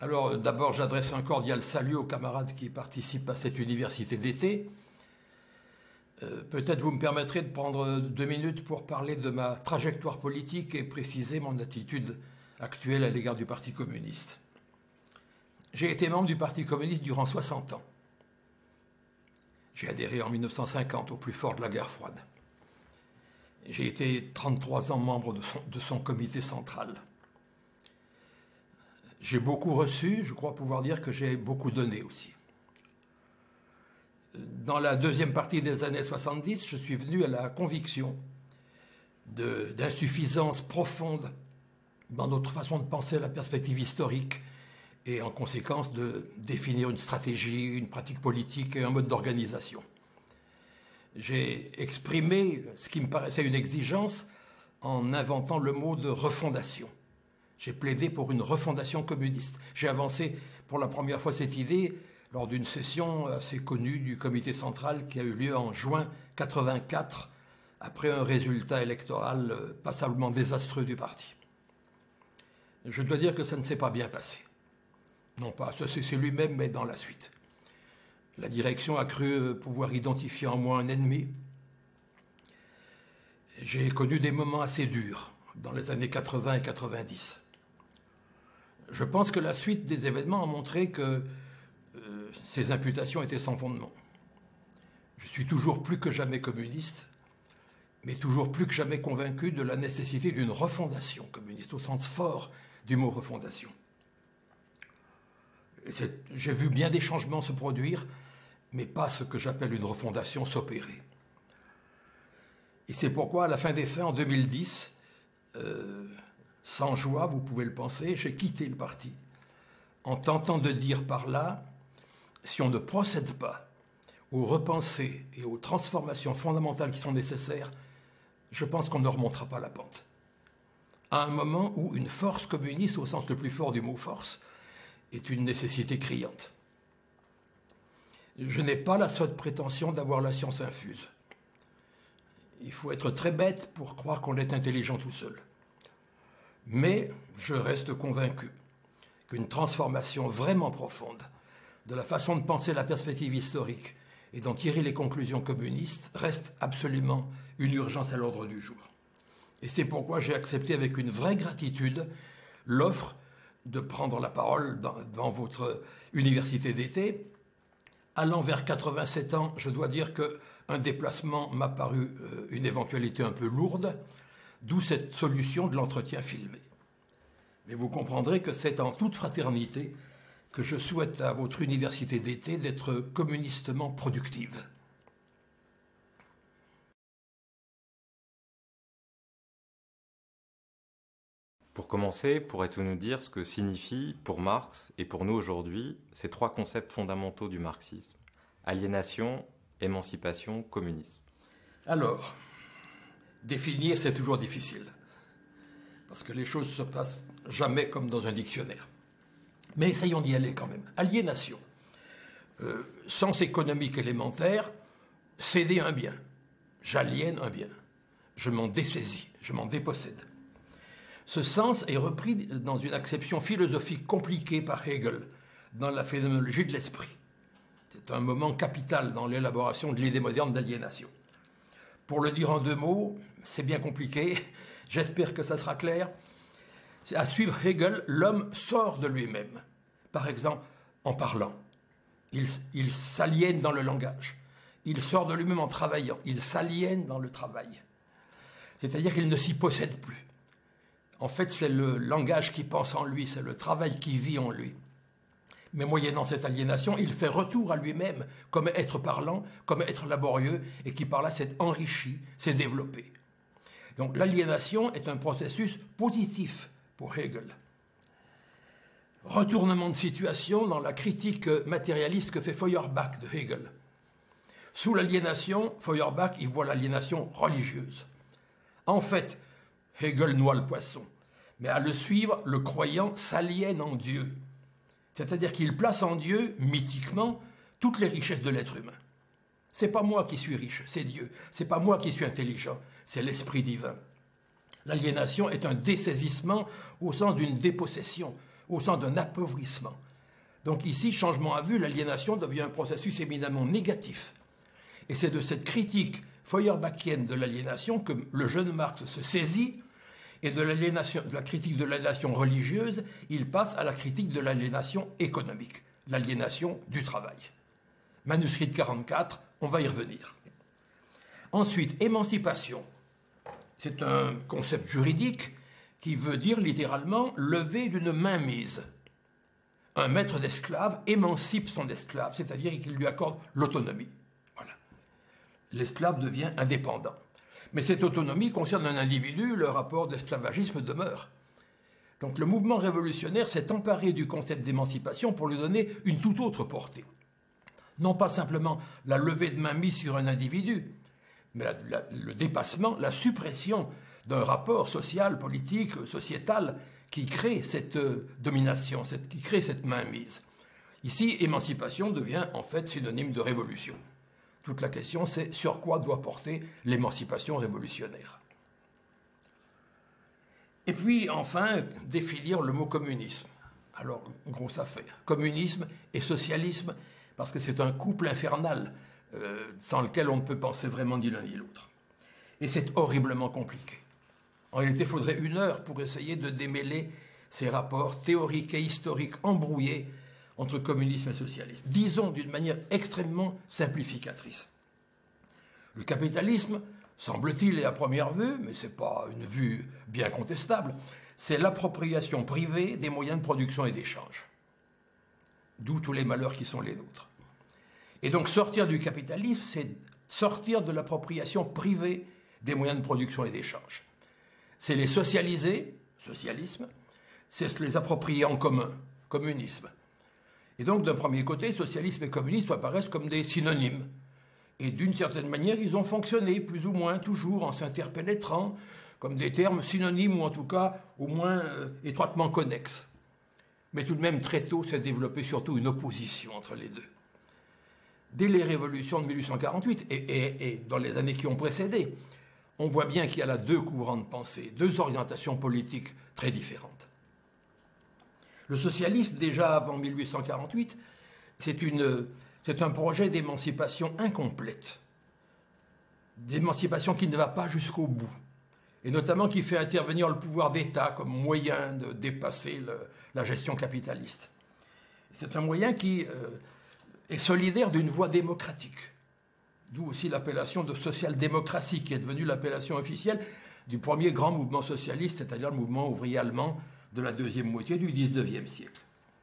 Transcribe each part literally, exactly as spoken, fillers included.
Alors, d'abord, j'adresse un cordial salut aux camarades qui participent à cette université d'été. Euh, peut-être vous me permettrez de prendre deux minutes pour parler de ma trajectoire politique et préciser mon attitude actuelle à l'égard du Parti communiste. J'ai été membre du Parti communiste durant soixante ans. J'ai adhéré en mille neuf cent cinquante, au plus fort de la guerre froide. J'ai été trente-trois ans membre de son, de son comité central. J'ai beaucoup reçu, je crois pouvoir dire que j'ai beaucoup donné aussi. Dans la deuxième partie des années soixante-dix, je suis venu à la conviction d'insuffisance profonde dans notre façon de penser la perspective historique et en conséquence de définir une stratégie, une pratique politique et un mode d'organisation. J'ai exprimé ce qui me paraissait une exigence en inventant le mot de refondation. J'ai plaidé pour une refondation communiste. J'ai avancé pour la première fois cette idée lors d'une session assez connue du comité central qui a eu lieu en juin mille neuf cent quatre-vingt-quatre, après un résultat électoral passablement désastreux du parti. Je dois dire que ça ne s'est pas bien passé. Non pas, ça c'est lui-même, mais dans la suite. La direction a cru pouvoir identifier en moi un ennemi. J'ai connu des moments assez durs dans les années quatre-vingt et quatre-vingt-dix. Je pense que la suite des événements a montré que euh, ces imputations étaient sans fondement. Je suis toujours plus que jamais communiste, mais toujours plus que jamais convaincu de la nécessité d'une refondation communiste, au sens fort du mot refondation. J'ai vu bien des changements se produire, mais pas ce que j'appelle une refondation s'opérer. Et c'est pourquoi, à la fin des fins, en deux mille dix, euh, sans joie, vous pouvez le penser, j'ai quitté le parti, en tentant de dire par là, si on ne procède pas aux repensées et aux transformations fondamentales qui sont nécessaires, je pense qu'on ne remontera pas la pente. À un moment où une force communiste, au sens le plus fort du mot force, est une nécessité criante. Je n'ai pas la sotte prétention d'avoir la science infuse. Il faut être très bête pour croire qu'on est intelligent tout seul. Mais je reste convaincu qu'une transformation vraiment profonde de la façon de penser la perspective historique et d'en tirer les conclusions communistes reste absolument une urgence à l'ordre du jour. Et c'est pourquoi j'ai accepté avec une vraie gratitude l'offre de prendre la parole dans, dans votre université d'été. Allant vers quatre-vingt-sept ans, je dois dire qu'un déplacement m'a paru euh, une éventualité un peu lourde, d'où cette solution de l'entretien filmé. Mais vous comprendrez que c'est en toute fraternité que je souhaite à votre université d'été d'être communistement productive. Pour commencer, pourrais-tu nous dire ce que signifient, pour Marx et pour nous aujourd'hui, ces trois concepts fondamentaux du marxisme: aliénation, émancipation, communisme? Alors, définir, c'est toujours difficile, parce que les choses ne se passent jamais comme dans un dictionnaire. Mais essayons d'y aller quand même. Aliénation. Euh, sens économique élémentaire, céder un bien. J'aliène un bien. Je m'en dessaisis, je m'en dépossède. Ce sens est repris dans une acception philosophique compliquée par Hegel dans la phénoménologie de l'esprit. C'est un moment capital dans l'élaboration de l'idée moderne d'aliénation. Pour le dire en deux mots, c'est bien compliqué, j'espère que ça sera clair. À suivre Hegel, l'homme sort de lui-même. Par exemple, en parlant, il, il s'aliène dans le langage. Il sort de lui-même en travaillant, il s'aliène dans le travail. C'est-à-dire qu'il ne s'y possède plus. En fait, c'est le langage qui pense en lui, c'est le travail qui vit en lui. Mais moyennant cette aliénation, il fait retour à lui-même comme être parlant, comme être laborieux, et qui par là s'est enrichi, s'est développé. Donc l'aliénation est un processus positif pour Hegel. Retournement de situation dans la critique matérialiste que fait Feuerbach de Hegel. Sous l'aliénation, Feuerbach y voit l'aliénation religieuse. En fait, Hegel noie le poisson, mais à le suivre, le croyant s'aliène en Dieu. C'est-à-dire qu'il place en Dieu, mythiquement, toutes les richesses de l'être humain. C'est pas moi qui suis riche, c'est Dieu. C'est pas moi qui suis intelligent, c'est l'esprit divin. L'aliénation est un dessaisissement au sens d'une dépossession, au sens d'un appauvrissement. Donc ici, changement à vue, l'aliénation devient un processus éminemment négatif. Et c'est de cette critique feuerbachienne de l'aliénation que le jeune Marx se saisit, et de, de la critique de l'aliénation religieuse, il passe à la critique de l'aliénation économique, l'aliénation du travail. Manuscrit de quarante-quatre, on va y revenir. Ensuite, émancipation. C'est un concept juridique qui veut dire littéralement lever d'une mainmise. Un maître d'esclave émancipe son esclave, c'est-à-dire qu'il lui accorde l'autonomie. Voilà. L'esclave devient indépendant. Mais cette autonomie concerne un individu, le rapport d'esclavagisme demeure. Donc le mouvement révolutionnaire s'est emparé du concept d'émancipation pour lui donner une toute autre portée. Non pas simplement la levée de mainmise sur un individu, mais la, la, le dépassement, la suppression d'un rapport social, politique, sociétal qui crée cette euh, domination, cette, qui crée cette mainmise. Ici, émancipation devient en fait synonyme de révolution. Toute la question, c'est sur quoi doit porter l'émancipation révolutionnaire. Et puis, enfin, définir le mot communisme. Alors, grosse affaire. Communisme et socialisme, parce que c'est un couple infernal euh, sans lequel on ne peut penser vraiment ni l'un ni l'autre. Et c'est horriblement compliqué. En réalité, il faudrait une heure pour essayer de démêler ces rapports théoriques et historiques embrouillés entre communisme et socialisme. Disons d'une manière extrêmement simplificatrice. Le capitalisme, semble-t-il et à première vue, mais ce n'est pas une vue bien contestable, c'est l'appropriation privée des moyens de production et d'échange. D'où tous les malheurs qui sont les nôtres. Et donc sortir du capitalisme, c'est sortir de l'appropriation privée des moyens de production et d'échange. C'est les socialiser, socialisme, c'est se les approprier en commun, communisme. Et donc, d'un premier côté, socialisme et communisme apparaissent comme des synonymes. Et d'une certaine manière, ils ont fonctionné, plus ou moins, toujours en s'interpénétrant, comme des termes synonymes, ou en tout cas, au moins euh, étroitement connexes. Mais tout de même, très tôt, s'est développée surtout une opposition entre les deux. Dès les révolutions de mille huit cent quarante-huit, et, et, et dans les années qui ont précédé, on voit bien qu'il y a là deux courants de pensée, deux orientations politiques très différentes. Le socialisme, déjà avant mille huit cent quarante-huit, c'est, une, c'est un projet d'émancipation incomplète, d'émancipation qui ne va pas jusqu'au bout, et notamment qui fait intervenir le pouvoir d'État comme moyen de dépasser le, la gestion capitaliste. C'est un moyen qui euh, est solidaire d'une voie démocratique, d'où aussi l'appellation de social-démocratie, qui est devenue l'appellation officielle du premier grand mouvement socialiste, c'est-à-dire le mouvement ouvrier allemand de la deuxième moitié du dix-neuvième siècle.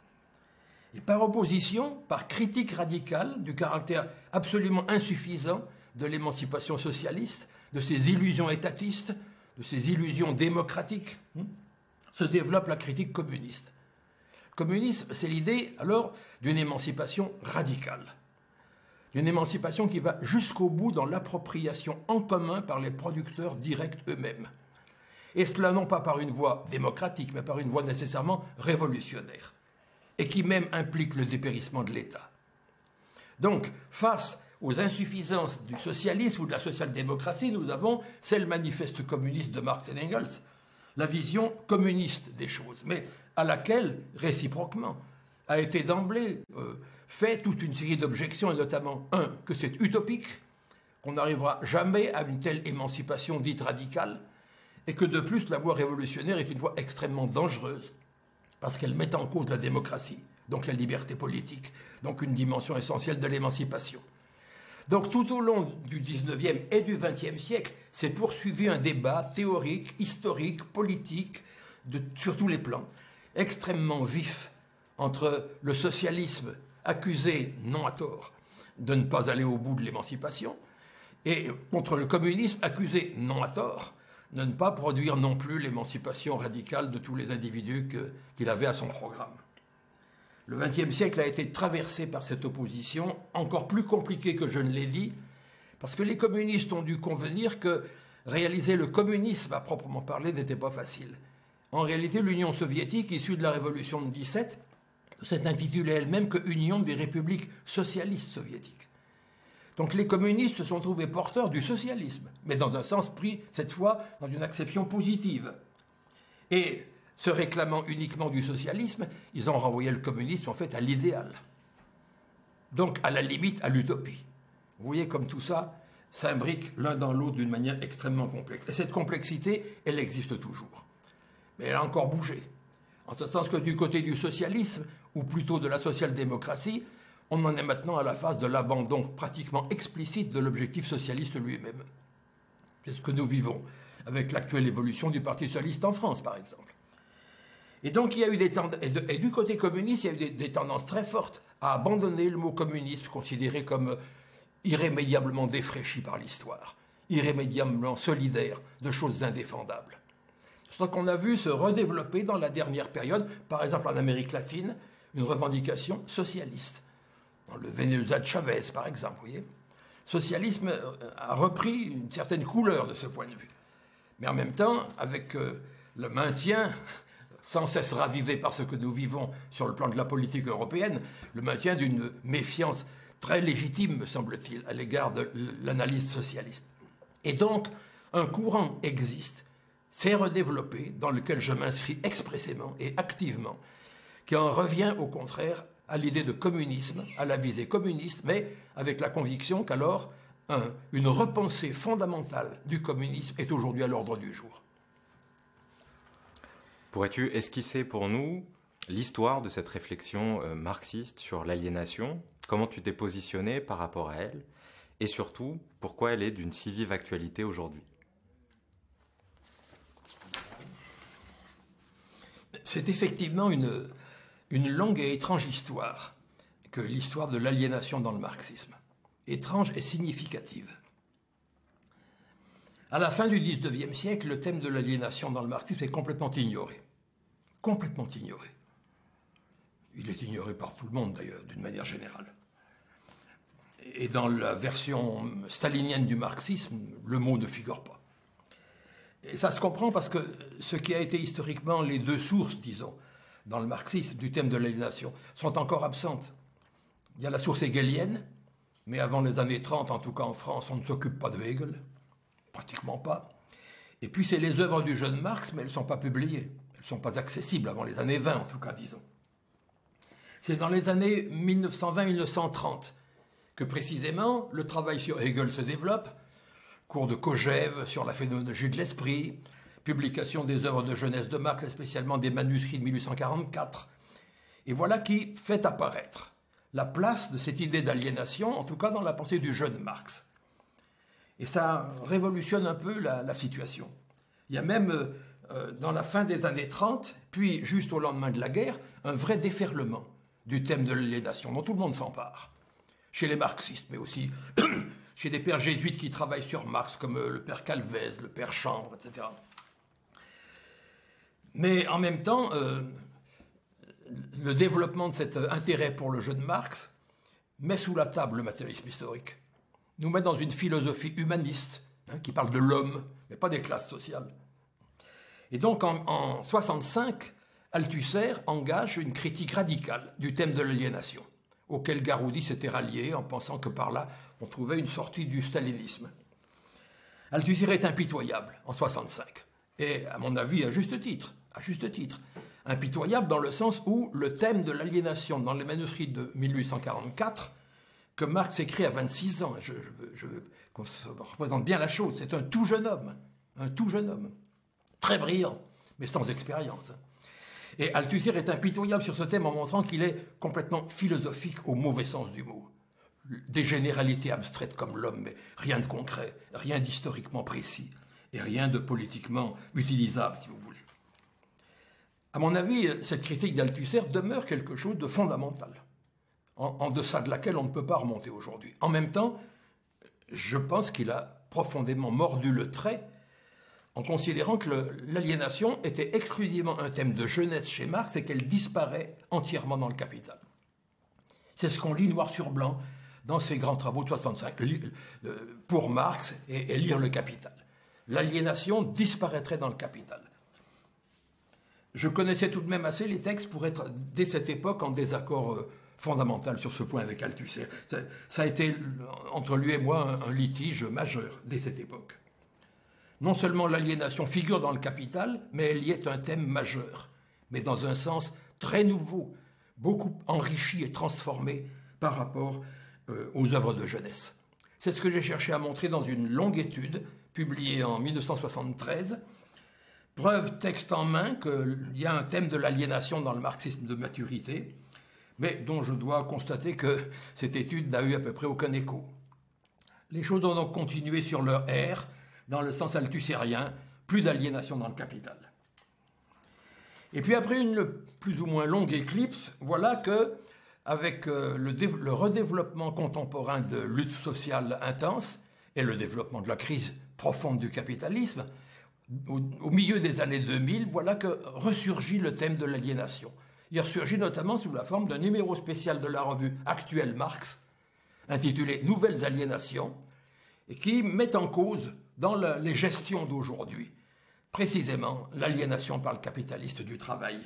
Et par opposition, par critique radicale du caractère absolument insuffisant de l'émancipation socialiste, de ses illusions étatistes, de ses illusions démocratiques, se développe la critique communiste. Le communisme, c'est l'idée alors d'une émancipation radicale, d'une émancipation qui va jusqu'au bout dans l'appropriation en commun par les producteurs directs eux-mêmes. Et cela non pas par une voie démocratique, mais par une voie nécessairement révolutionnaire, et qui même implique le dépérissement de l'État. Donc, face aux insuffisances du socialisme ou de la social-démocratie, nous avons, c'est le manifeste communiste de Marx et d'Engels, la vision communiste des choses, mais à laquelle, réciproquement, a été d'emblée euh, fait toute une série d'objections, et notamment, un, que c'est utopique, qu'on n'arrivera jamais à une telle émancipation dite radicale, et que de plus, la voie révolutionnaire est une voie extrêmement dangereuse, parce qu'elle met en cause la démocratie, donc la liberté politique, donc une dimension essentielle de l'émancipation. Donc tout au long du dix-neuvième et du vingtième siècle, s'est poursuivi un débat théorique, historique, politique, de, sur tous les plans, extrêmement vif, entre le socialisme accusé, non à tort, de ne pas aller au bout de l'émancipation, et contre le communisme accusé, non à tort, de ne pas produire non plus l'émancipation radicale de tous les individus que, qu'il avait à son programme. Le vingtième siècle a été traversé par cette opposition, encore plus compliquée que je ne l'ai dit, parce que les communistes ont dû convenir que réaliser le communisme à proprement parler n'était pas facile. En réalité, l'Union soviétique, issue de la révolution de dix-sept, s'est intitulée elle-même que Union des républiques socialistes soviétiques. Donc les communistes se sont trouvés porteurs du socialisme, mais dans un sens pris, cette fois, dans une acception positive. Et se réclamant uniquement du socialisme, ils ont renvoyé le communisme en fait à l'idéal. Donc à la limite à l'utopie. Vous voyez comme tout ça s'imbrique l'un dans l'autre d'une manière extrêmement complexe. Et cette complexité, elle existe toujours. Mais elle a encore bougé. En ce sens que du côté du socialisme, ou plutôt de la social-démocratie, on en est maintenant à la phase de l'abandon pratiquement explicite de l'objectif socialiste lui-même. C'est ce que nous vivons avec l'actuelle évolution du Parti socialiste en France, par exemple. Et donc, il y a eu des tendances, et, de, et du côté communiste, il y a eu des, des tendances très fortes à abandonner le mot communisme, considéré comme irrémédiablement défraîchi par l'histoire, irrémédiablement solidaire de choses indéfendables. C'est ce qu'on a vu se redévelopper dans la dernière période, par exemple en Amérique latine, une revendication socialiste. Dans le Venezuela de Chavez, par exemple, vous voyez. Le socialisme a repris une certaine couleur de ce point de vue. Mais en même temps, avec euh, le maintien, sans cesse ravivé par ce que nous vivons sur le plan de la politique européenne, le maintien d'une méfiance très légitime, me semble-t-il, à l'égard de l'analyse socialiste. Et donc, un courant existe, s'est redéveloppé, dans lequel je m'inscris expressément et activement, qui en revient au contraire à l'idée de communisme, à la visée communiste, mais avec la conviction qu'alors, un, une repensée fondamentale du communisme est aujourd'hui à l'ordre du jour. Pourrais-tu esquisser pour nous l'histoire de cette réflexion euh, marxiste sur l'aliénation? Comment tu t'es positionné par rapport à elle? Et surtout, pourquoi elle est d'une si vive actualité aujourd'hui? C'est effectivement une, une longue et étrange histoire que l'histoire de l'aliénation dans le marxisme. Étrange et significative. À la fin du dix-neuvième siècle, le thème de l'aliénation dans le marxisme est complètement ignoré. Complètement ignoré. Il est ignoré par tout le monde, d'ailleurs, d'une manière générale. Et dans la version stalinienne du marxisme, le mot ne figure pas. Et ça se comprend parce que ce qui a été historiquement les deux sources, disons, dans le marxisme, du thème de l'aliénation, sont encore absentes. Il y a la source hegelienne, mais avant les années trente, en tout cas en France, on ne s'occupe pas de Hegel, pratiquement pas. Et puis c'est les œuvres du jeune Marx, mais elles ne sont pas publiées, elles ne sont pas accessibles avant les années vingt, en tout cas, disons. C'est dans les années mille neuf cent vingt à mille neuf cent trente que précisément le travail sur Hegel se développe, cours de Kojève sur la phénoménologie de l'esprit, publication des œuvres de jeunesse de Marx, et spécialement des manuscrits de mille huit cent quarante-quatre. Et voilà qui fait apparaître la place de cette idée d'aliénation, en tout cas dans la pensée du jeune Marx. Et ça révolutionne un peu la, la situation. Il y a même, euh, dans la fin des années trente, puis juste au lendemain de la guerre, un vrai déferlement du thème de l'aliénation, dont tout le monde s'empare. Chez les marxistes, mais aussi chez des pères jésuites qui travaillent sur Marx, comme le père Calvez, le père Chambre, et cetera. Mais en même temps, euh, le développement de cet intérêt pour le jeune Marx met sous la table le matérialisme historique, nous met dans une philosophie humaniste, hein, qui parle de l'homme, mais pas des classes sociales. Et donc en, en soixante-cinq, Althusser engage une critique radicale du thème de l'aliénation, auquel Garoudi s'était rallié en pensant que par là, on trouvait une sortie du stalinisme. Althusser est impitoyable en soixante-cinq, et à mon avis, à juste titre, à juste titre. Impitoyable dans le sens où le thème de l'aliénation dans les manuscrits de mille huit cent quarante-quatre, que Marx écrit à vingt-six ans, je, je, je veux qu'on se représente bien la chose, c'est un tout jeune homme, un tout jeune homme, très brillant, mais sans expérience. Et Althusser est impitoyable sur ce thème en montrant qu'il est complètement philosophique au mauvais sens du mot. Des généralités abstraites comme l'homme, mais rien de concret, rien d'historiquement précis, et rien de politiquement utilisable, si vous voulez. À mon avis, cette critique d'Althusser demeure quelque chose de fondamental, en, en deçà de laquelle on ne peut pas remonter aujourd'hui. En même temps, je pense qu'il a profondément mordu le trait en considérant que l'aliénation était exclusivement un thème de jeunesse chez Marx et qu'elle disparaît entièrement dans le Capital. C'est ce qu'on lit noir sur blanc dans ses grands travaux de soixante-cinq, pour Marx et, et lire le Capital. L'aliénation disparaîtrait dans le Capital. Je connaissais tout de même assez les textes pour être, dès cette époque, en désaccord euh, fondamental sur ce point avec Althusser. Ça, ça a été, entre lui et moi, un, un litige majeur dès cette époque. Non seulement l'aliénation figure dans le Capital, mais elle y est un thème majeur. mais dans un sens très nouveau, beaucoup enrichi et transformé par rapport euh, aux œuvres de jeunesse. C'est ce que j'ai cherché à montrer dans une longue étude publiée en mille neuf cent soixante-treize, preuve texte en main qu'il y a un thème de l'aliénation dans le marxisme de maturité, mais dont je dois constater que cette étude n'a eu à peu près aucun écho. Les choses ont donc continué sur leur ère, dans le sens althussérien, plus d'aliénation dans le capital. Et puis après une plus ou moins longue éclipse, voilà que, avec le, le redéveloppement contemporain de lutte sociale intense et le développement de la crise profonde du capitalisme, au, au milieu des années deux mille, voilà que ressurgit le thème de l'aliénation. Il ressurgit notamment sous la forme d'un numéro spécial de la revue Actuelle Marx, intitulé « Nouvelles aliénations », et qui met en cause, dans la, les gestions d'aujourd'hui, précisément l'aliénation par le capitaliste du travail.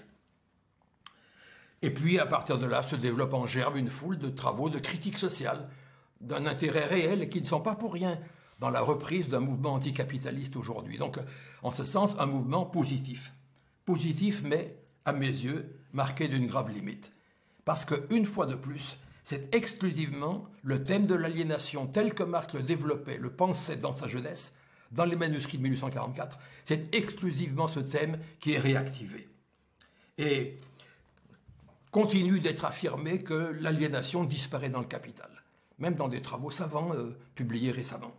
Et puis, à partir de là, se développe en germe une foule de travaux de critique sociale, d'un intérêt réel et qui ne sont pas pour rien dans la reprise d'un mouvement anticapitaliste aujourd'hui. Donc, en ce sens, un mouvement positif. Positif, mais, à mes yeux, marqué d'une grave limite. Parce qu'une fois de plus, c'est exclusivement le thème de l'aliénation tel que Marx le développait, le pensait dans sa jeunesse, dans les manuscrits de mille huit cent quarante-quatre, c'est exclusivement ce thème qui est réactivé. Et continue d'être affirmé que l'aliénation disparaît dans le capital, même dans des travaux savants euh, publiés récemment.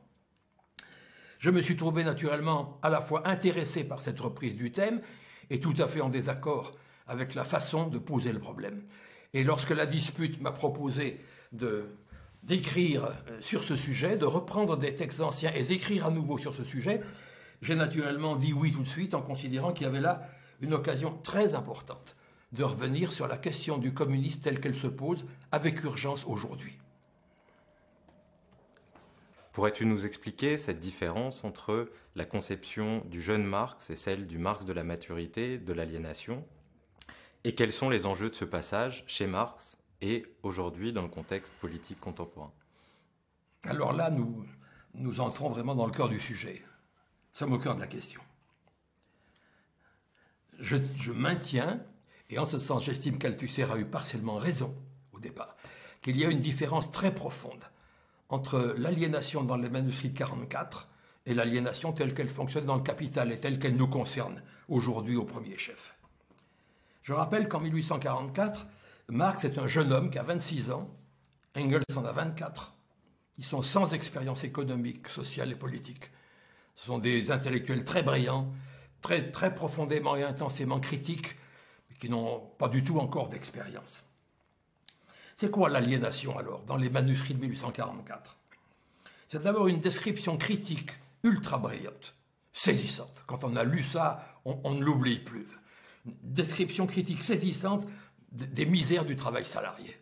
Je me suis trouvé naturellement à la fois intéressé par cette reprise du thème et tout à fait en désaccord avec la façon de poser le problème. Et lorsque la dispute m'a proposé de, d'écrire sur ce sujet, de reprendre des textes anciens et d'écrire à nouveau sur ce sujet, j'ai naturellement dit oui tout de suite en considérant qu'il y avait là une occasion très importante de revenir sur la question du communisme telle qu'elle se pose avec urgence aujourd'hui. Pourrais-tu nous expliquer cette différence entre la conception du jeune Marx et celle du Marx de la maturité, de l'aliénation? Et quels sont les enjeux de ce passage chez Marx et aujourd'hui dans le contexte politique contemporain? Alors là, nous, nous entrons vraiment dans le cœur du sujet. Nous sommes au cœur de la question. Je, je maintiens, et en ce sens j'estime qu'Althusser a eu partiellement raison au départ, qu'il y a une différence très profonde entre l'aliénation dans les manuscrits de quarante-quatre et l'aliénation telle qu'elle fonctionne dans le Capital et telle qu'elle nous concerne aujourd'hui au premier chef. Je rappelle qu'en mille huit cent quarante-quatre, Marx est un jeune homme qui a vingt-six ans, Engels en a vingt-quatre. Ils sont sans expérience économique, sociale et politique. Ce sont des intellectuels très brillants, très, très profondément et intensément critiques, mais qui n'ont pas du tout encore d'expérience. C'est quoi l'aliénation alors, dans les manuscrits de mille huit cent quarante-quatre? C'est d'abord une description critique ultra brillante, saisissante. Quand on a lu ça, on, on ne l'oublie plus. Une description critique saisissante des misères du travail salarié.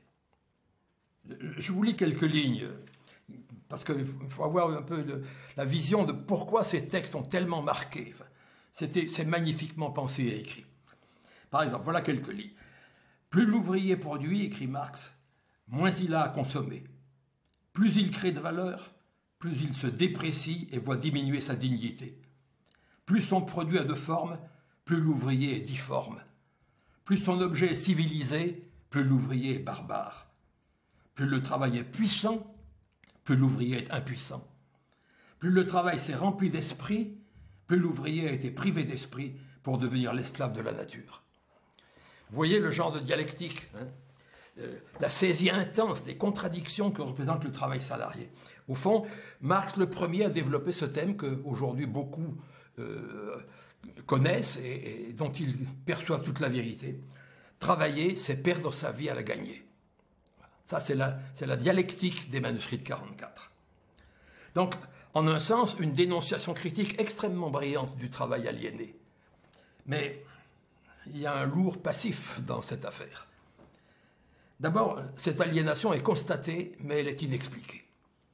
Je vous lis quelques lignes, parce qu'il faut avoir un peu de, la vision de pourquoi ces textes ont tellement marqué. Enfin, c'est magnifiquement pensé et écrit. Par exemple, voilà quelques lignes. Plus l'ouvrier produit, écrit Marx, moins il a à consommer. Plus il crée de valeur, plus il se déprécie et voit diminuer sa dignité. Plus son produit a de forme, plus l'ouvrier est difforme. Plus son objet est civilisé, plus l'ouvrier est barbare. Plus le travail est puissant, plus l'ouvrier est impuissant. Plus le travail s'est rempli d'esprit, plus l'ouvrier a été privé d'esprit pour devenir l'esclave de la nature. Vous voyez le genre de dialectique, hein, euh, la saisie intense des contradictions que représente le travail salarié. Au fond, Marx le premier a développé ce thème qu'aujourd'hui beaucoup euh, connaissent et, et dont ils perçoivent toute la vérité. Travailler, c'est perdre sa vie à la gagner. Ça, c'est la, c'est la dialectique des manuscrits de quarante-quatre. Donc, en un sens, une dénonciation critique extrêmement brillante du travail aliéné. Mais il y a un lourd passif dans cette affaire. D'abord, cette aliénation est constatée, mais elle est inexpliquée.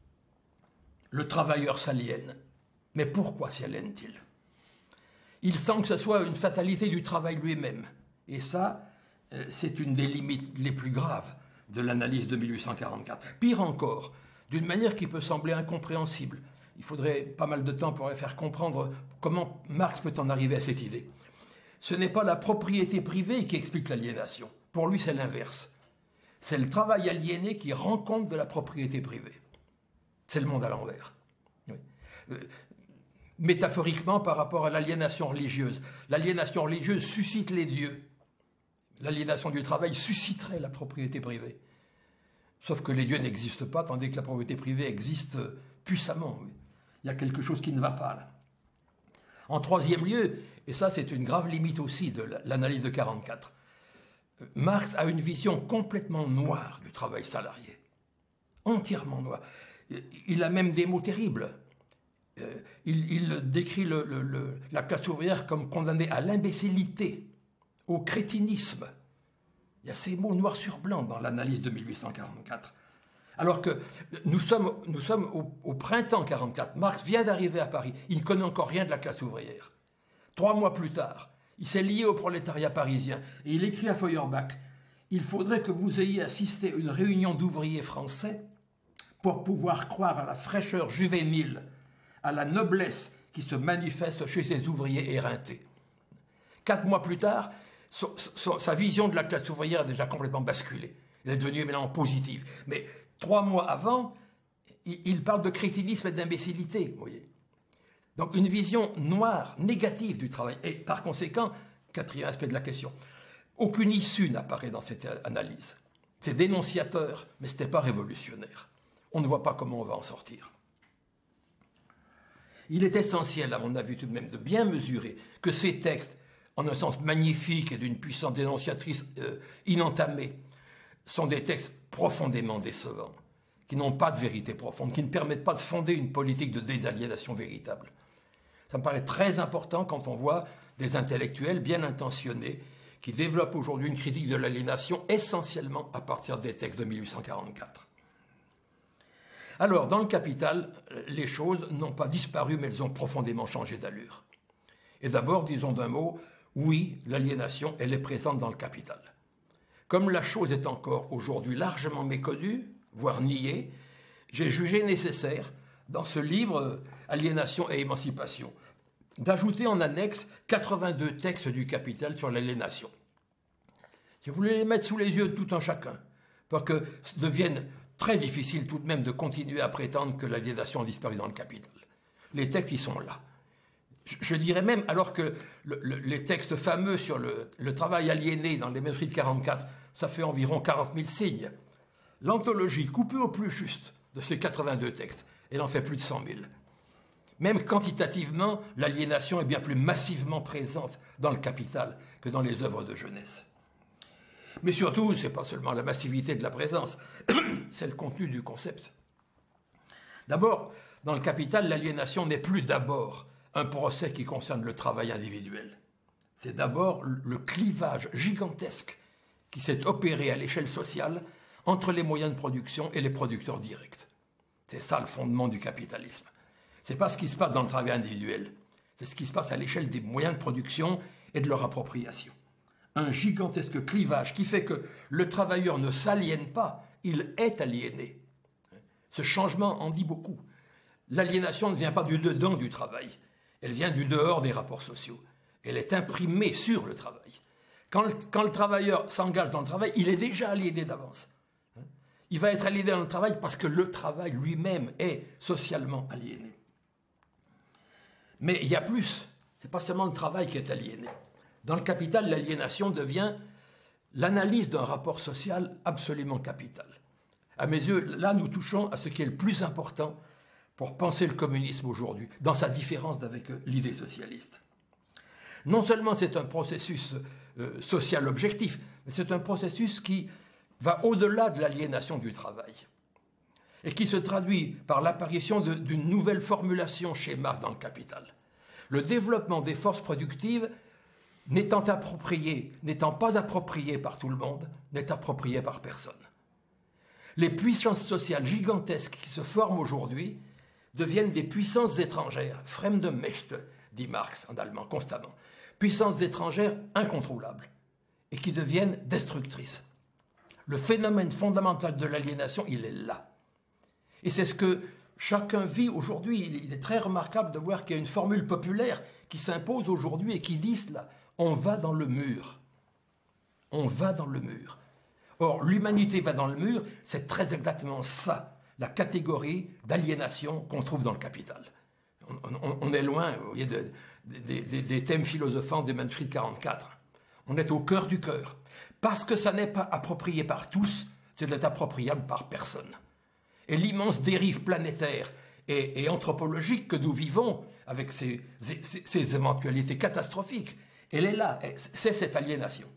Le travailleur s'aliène. Mais pourquoi s'y aliène-t-il? Il sent que ce soit une fatalité du travail lui-même. Et ça, c'est une des limites les plus graves de l'analyse de mille huit cent quarante-quatre. Pire encore, d'une manière qui peut sembler incompréhensible. Il faudrait pas mal de temps pour faire comprendre comment Marx peut en arriver à cette idée. ce n'est pas la propriété privée qui explique l'aliénation. Pour lui, c'est l'inverse. C'est le travail aliéné qui rend compte de la propriété privée. C'est le monde à l'envers. Oui. Euh, métaphoriquement, par rapport à l'aliénation religieuse, l'aliénation religieuse suscite les dieux. L'aliénation du travail susciterait la propriété privée. Sauf que les dieux n'existent pas, tandis que la propriété privée existe puissamment. Oui. Il y a quelque chose qui ne va pas là. En troisième lieu, et ça c'est une grave limite aussi de l'analyse de quarante-quatre, Marx a une vision complètement noire du travail salarié. Entièrement noire. Il a même des mots terribles. Il, il décrit le, le, le, la classe ouvrière comme condamnée à l'imbécilité, au crétinisme. Il y a ces mots noir sur blanc dans l'analyse de mille huit cent quarante-quatre. Alors que nous sommes, nous sommes au, au printemps quarante-quatre. Marx vient d'arriver à Paris. Il ne connaît encore rien de la classe ouvrière. Trois mois plus tard, il s'est lié au prolétariat parisien et il écrit à Feuerbach « Il faudrait que vous ayez assisté à une réunion d'ouvriers français pour pouvoir croire à la fraîcheur juvénile, à la noblesse qui se manifeste chez ces ouvriers éreintés. » Quatre mois plus tard, so, so, sa vision de la classe ouvrière a déjà complètement basculé. Elle est devenue maintenant positive. Mais trois mois avant, il, il parle de crétinisme et d'imbécilité, vous voyez. Donc une vision noire, négative du travail. Et par conséquent, quatrième aspect de la question, aucune issue n'apparaît dans cette analyse. C'est dénonciateur, mais ce n'était pas révolutionnaire. On ne voit pas comment on va en sortir. Il est essentiel, à mon avis tout de même, de bien mesurer que ces textes, en un sens magnifique et d'une puissance dénonciatrice euh, inentamée, sont des textes profondément décevants, qui n'ont pas de vérité profonde, qui ne permettent pas de fonder une politique de désaliénation véritable. Ça me paraît très important quand on voit des intellectuels bien intentionnés qui développent aujourd'hui une critique de l'aliénation essentiellement à partir des textes de mille huit cent quarante-quatre. Alors, dans le Capital, les choses n'ont pas disparu, mais elles ont profondément changé d'allure. Et d'abord, disons d'un mot, oui, l'aliénation, elle est présente dans le Capital. Comme la chose est encore aujourd'hui largement méconnue, voire niée, j'ai jugé nécessaire, dans ce livre « Aliénation et émancipation », d'ajouter en annexe quatre-vingt-deux textes du Capital sur l'aliénation. Je voulais les mettre sous les yeux de tout un chacun, pour que ça devienne très difficile tout de même de continuer à prétendre que l'aliénation a disparu dans le Capital. Les textes, ils sont là. Je dirais même, alors que le, le, les textes fameux sur le, le travail aliéné dans les manuscrits de quarante-quatre, ça fait environ quarante mille signes. L'anthologie, coupée au plus juste de ces quatre-vingt-deux textes, elle en fait plus de cent mille. Même quantitativement, l'aliénation est bien plus massivement présente dans le Capital que dans les œuvres de jeunesse. Mais surtout, ce n'est pas seulement la massivité de la présence, c'est le contenu du concept. D'abord, dans le Capital, l'aliénation n'est plus d'abord un procès qui concerne le travail individuel. C'est d'abord le clivage gigantesque qui s'est opéré à l'échelle sociale entre les moyens de production et les producteurs directs. C'est ça le fondement du capitalisme. Ce n'est pas ce qui se passe dans le travail individuel, c'est ce qui se passe à l'échelle des moyens de production et de leur appropriation. Un gigantesque clivage qui fait que le travailleur ne s'aliène pas, il est aliéné. Ce changement en dit beaucoup. L'aliénation ne vient pas du dedans du travail, elle vient du dehors des rapports sociaux. Elle est imprimée sur le travail. Quand le, quand le travailleur s'engage dans le travail, il est déjà aliéné d'avance. Il va être aliéné dans le travail parce que le travail lui-même est socialement aliéné. Mais il y a plus. Ce n'est pas seulement le travail qui est aliéné. Dans le Capital, l'aliénation devient l'analyse d'un rapport social absolument capital. À mes yeux, là, nous touchons à ce qui est le plus important pour penser le communisme aujourd'hui, dans sa différence avec l'idée socialiste. Non seulement c'est un processus euh, social objectif, mais c'est un processus qui va au-delà de l'aliénation du travail et qui se traduit par l'apparition d'une nouvelle formulation chez Marx dans le Capital. Le développement des forces productives n'étant approprié, n'étant pas approprié par tout le monde, n'est approprié par personne. Les puissances sociales gigantesques qui se forment aujourd'hui deviennent des puissances étrangères, Fremde Mächte, dit Marx en allemand constamment, puissances étrangères incontrôlables et qui deviennent destructrices. Le phénomène fondamental de l'aliénation, il est là. Et c'est ce que chacun vit aujourd'hui. Il est très remarquable de voir qu'il y a une formule populaire qui s'impose aujourd'hui et qui dit cela. On va dans le mur. On va dans le mur. Or, l'humanité va dans le mur, c'est très exactement ça, la catégorie d'aliénation qu'on trouve dans le Capital. On, on, on est loin, vous voyez, de, de, de, des thèmes philosophants des manuscrits de quarante-quatre. On est au cœur du cœur. Parce que ça n'est pas approprié par tous, c'est n'est appropriable par personne. Et l'immense dérive planétaire et, et anthropologique que nous vivons, avec ces, ces, ces éventualités catastrophiques, elle est là, c'est cette aliénation.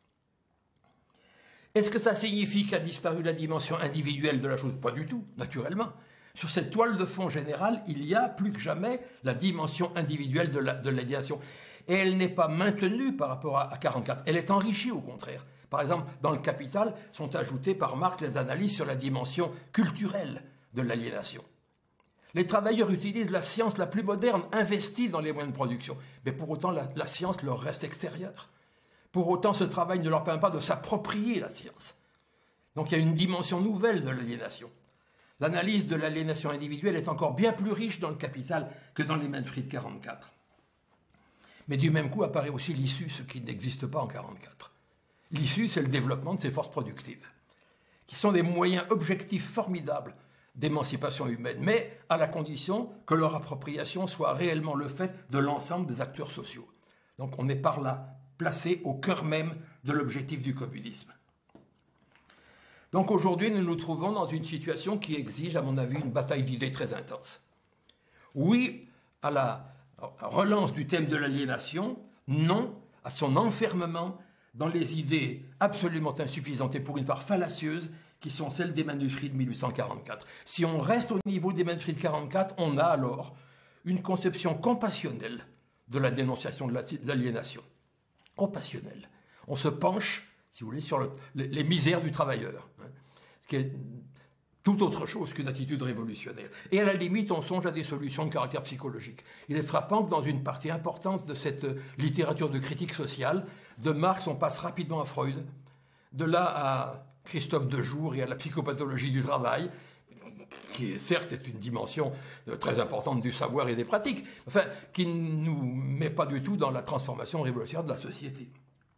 Est-ce que ça signifie qu'a disparu la dimension individuelle de la chose? Pas du tout, naturellement. Sur cette toile de fond générale, il y a plus que jamais la dimension individuelle de l'aliénation. Et elle n'est pas maintenue par rapport à, à quarante-quatre, elle est enrichie au contraire. Par exemple, dans le Capital, sont ajoutées par Marx les analyses sur la dimension culturelle de l'aliénation. Les travailleurs utilisent la science la plus moderne, investie dans les moyens de production. Mais pour autant, la, la science leur reste extérieure. Pour autant, ce travail ne leur permet pas de s'approprier la science. Donc il y a une dimension nouvelle de l'aliénation. L'analyse de l'aliénation individuelle est encore bien plus riche dans le Capital que dans les manuscrits de quarante-quatre. Mais du même coup apparaît aussi l'issue, ce qui n'existe pas en quarante-quatre. L'issue, c'est le développement de ces forces productives, qui sont des moyens objectifs formidables d'émancipation humaine, mais à la condition que leur appropriation soit réellement le fait de l'ensemble des acteurs sociaux. Donc on est par là placé au cœur même de l'objectif du communisme. Donc aujourd'hui, nous nous trouvons dans une situation qui exige, à mon avis, une bataille d'idées très intense. Oui à la relance du thème de l'aliénation, non à son enfermement dans les idées absolument insuffisantes et pour une part fallacieuses qui sont celles des manuscrits de mille huit cent quarante-quatre. Si on reste au niveau des manuscrits de quarante-quatre, on a alors une conception compassionnelle de la dénonciation de l'aliénation. Compassionnelle. On se penche, si vous voulez, sur le, les, les misères du travailleur, hein, ce qui est tout autre chose qu'une attitude révolutionnaire. Et à la limite, on songe à des solutions de caractère psychologique. Il est frappant que dans une partie importante de cette littérature de critique sociale, de Marx, on passe rapidement à Freud, de là à Christophe Dejour et à la psychopathologie du travail, qui certes est une dimension très importante du savoir et des pratiques, enfin, qui ne nous met pas du tout dans la transformation révolutionnaire de la société.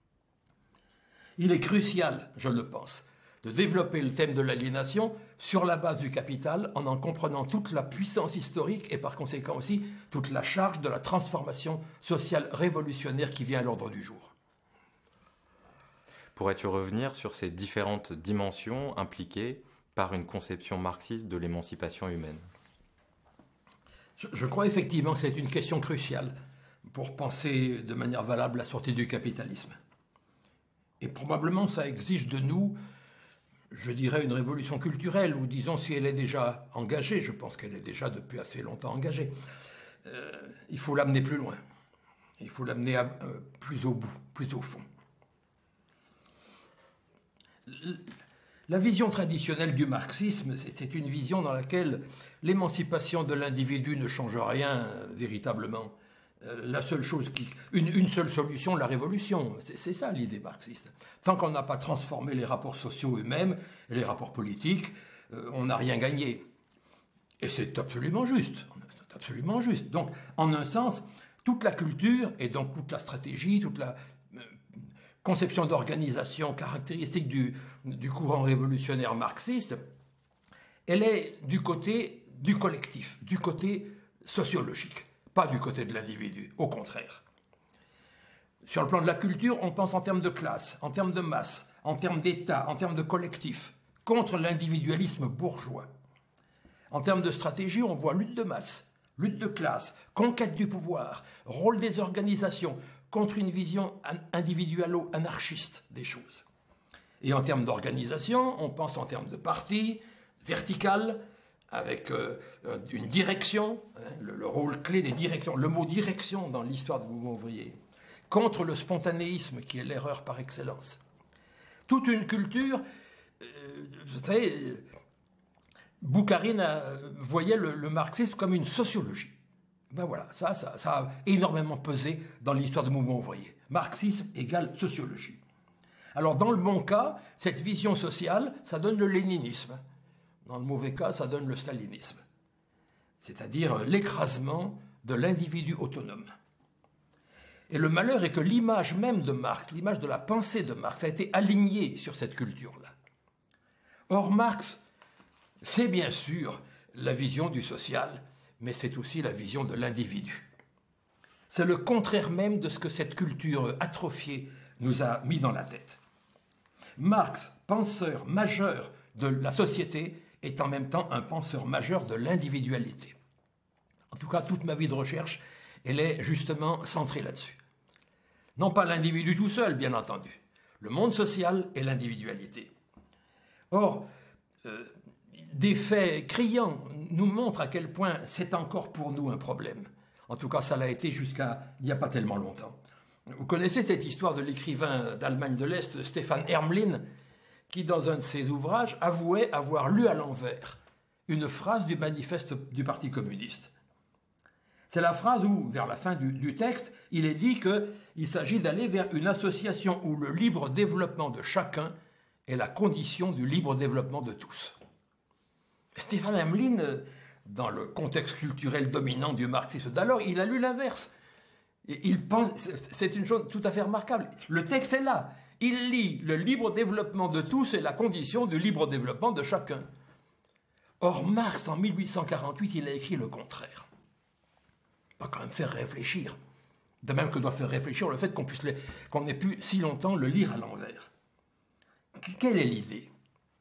Il est crucial, je le pense, de développer le thème de l'aliénation sur la base du Capital, en en comprenant toute la puissance historique et par conséquent aussi toute la charge de la transformation sociale révolutionnaire qui vient à l'ordre du jour. Pourrais-tu revenir sur ces différentes dimensions impliquées par une conception marxiste de l'émancipation humaine? je, je crois effectivement que c'est une question cruciale pour penser de manière valable la sortie du capitalisme. Et probablement ça exige de nous, je dirais, une révolution culturelle, ou disons si elle est déjà engagée, je pense qu'elle est déjà depuis assez longtemps engagée, euh, il faut l'amener plus loin. Il faut l'amener euh, plus au bout, plus au fond. La vision traditionnelle du marxisme, c'est une vision dans laquelle l'émancipation de l'individu ne change rien euh, véritablement. Euh, la seule chose qui, une, une seule solution, la révolution. C'est ça l'idée marxiste. Tant qu'on n'a pas transformé les rapports sociaux eux-mêmes et les rapports politiques, euh, on n'a rien gagné. Et c'est absolument juste. C'est absolument juste. Donc, en un sens, toute la culture et donc toute la stratégie, toute la euh, conception d'organisation caractéristique du, du courant révolutionnaire marxiste, elle est du côté du collectif, du côté sociologique. Pas du côté de l'individu, au contraire. Sur le plan de la culture, on pense en termes de classe, en termes de masse, en termes d'État, en termes de collectif, contre l'individualisme bourgeois. En termes de stratégie, on voit lutte de masse, lutte de classe, conquête du pouvoir, rôle des organisations, contre une vision individualo-anarchiste des choses. Et en termes d'organisation, on pense en termes de partis, verticales, avec euh, une direction, hein, le, le rôle clé des directions, le mot direction dans l'histoire du mouvement ouvrier, contre le spontanéisme qui est l'erreur par excellence. Toute une culture, euh, vous savez, Boukharine a, voyait le, le marxisme comme une sociologie. Ben voilà, ça, ça, ça a énormément pesé dans l'histoire du mouvement ouvrier. Marxisme égale sociologie. Alors dans le bon cas, cette vision sociale, ça donne le léninisme. Dans le mauvais cas, ça donne le stalinisme, c'est-à-dire l'écrasement de l'individu autonome. Et le malheur est que l'image même de Marx, l'image de la pensée de Marx, a été alignée sur cette culture-là. Or, Marx, c'est bien sûr la vision du social, mais c'est aussi la vision de l'individu. C'est le contraire même de ce que cette culture atrophiée nous a mis dans la tête. Marx, penseur majeur de la société, est en même temps un penseur majeur de l'individualité. En tout cas, toute ma vie de recherche, elle est justement centrée là-dessus. Non pas l'individu tout seul, bien entendu, le monde social et l'individualité. Or, euh, des faits criants nous montrent à quel point c'est encore pour nous un problème. En tout cas, ça l'a été jusqu'à il n'y a pas tellement longtemps. Vous connaissez cette histoire de l'écrivain d'Allemagne de l'Est, Stefan Hermlin, qui, dans un de ses ouvrages, avouait avoir lu à l'envers une phrase du manifeste du Parti communiste. C'est la phrase où, vers la fin du, du texte, il est dit qu'il s'agit d'aller vers une association où le libre développement de chacun est la condition du libre développement de tous. Stefan Hermlin, dans le contexte culturel dominant du marxisme d'alors, il a lu l'inverse. Il pense, c'est une chose tout à fait remarquable. Le texte est là. Il lit le libre développement de tous est la condition du libre développement de chacun. Or, Marx, en mille huit cent quarante-huit, il a écrit le contraire. Il va quand même faire réfléchir. De même que doit faire réfléchir le fait qu'on puisse, qu'on ait pu si longtemps le lire à l'envers. Quelle est l'idée?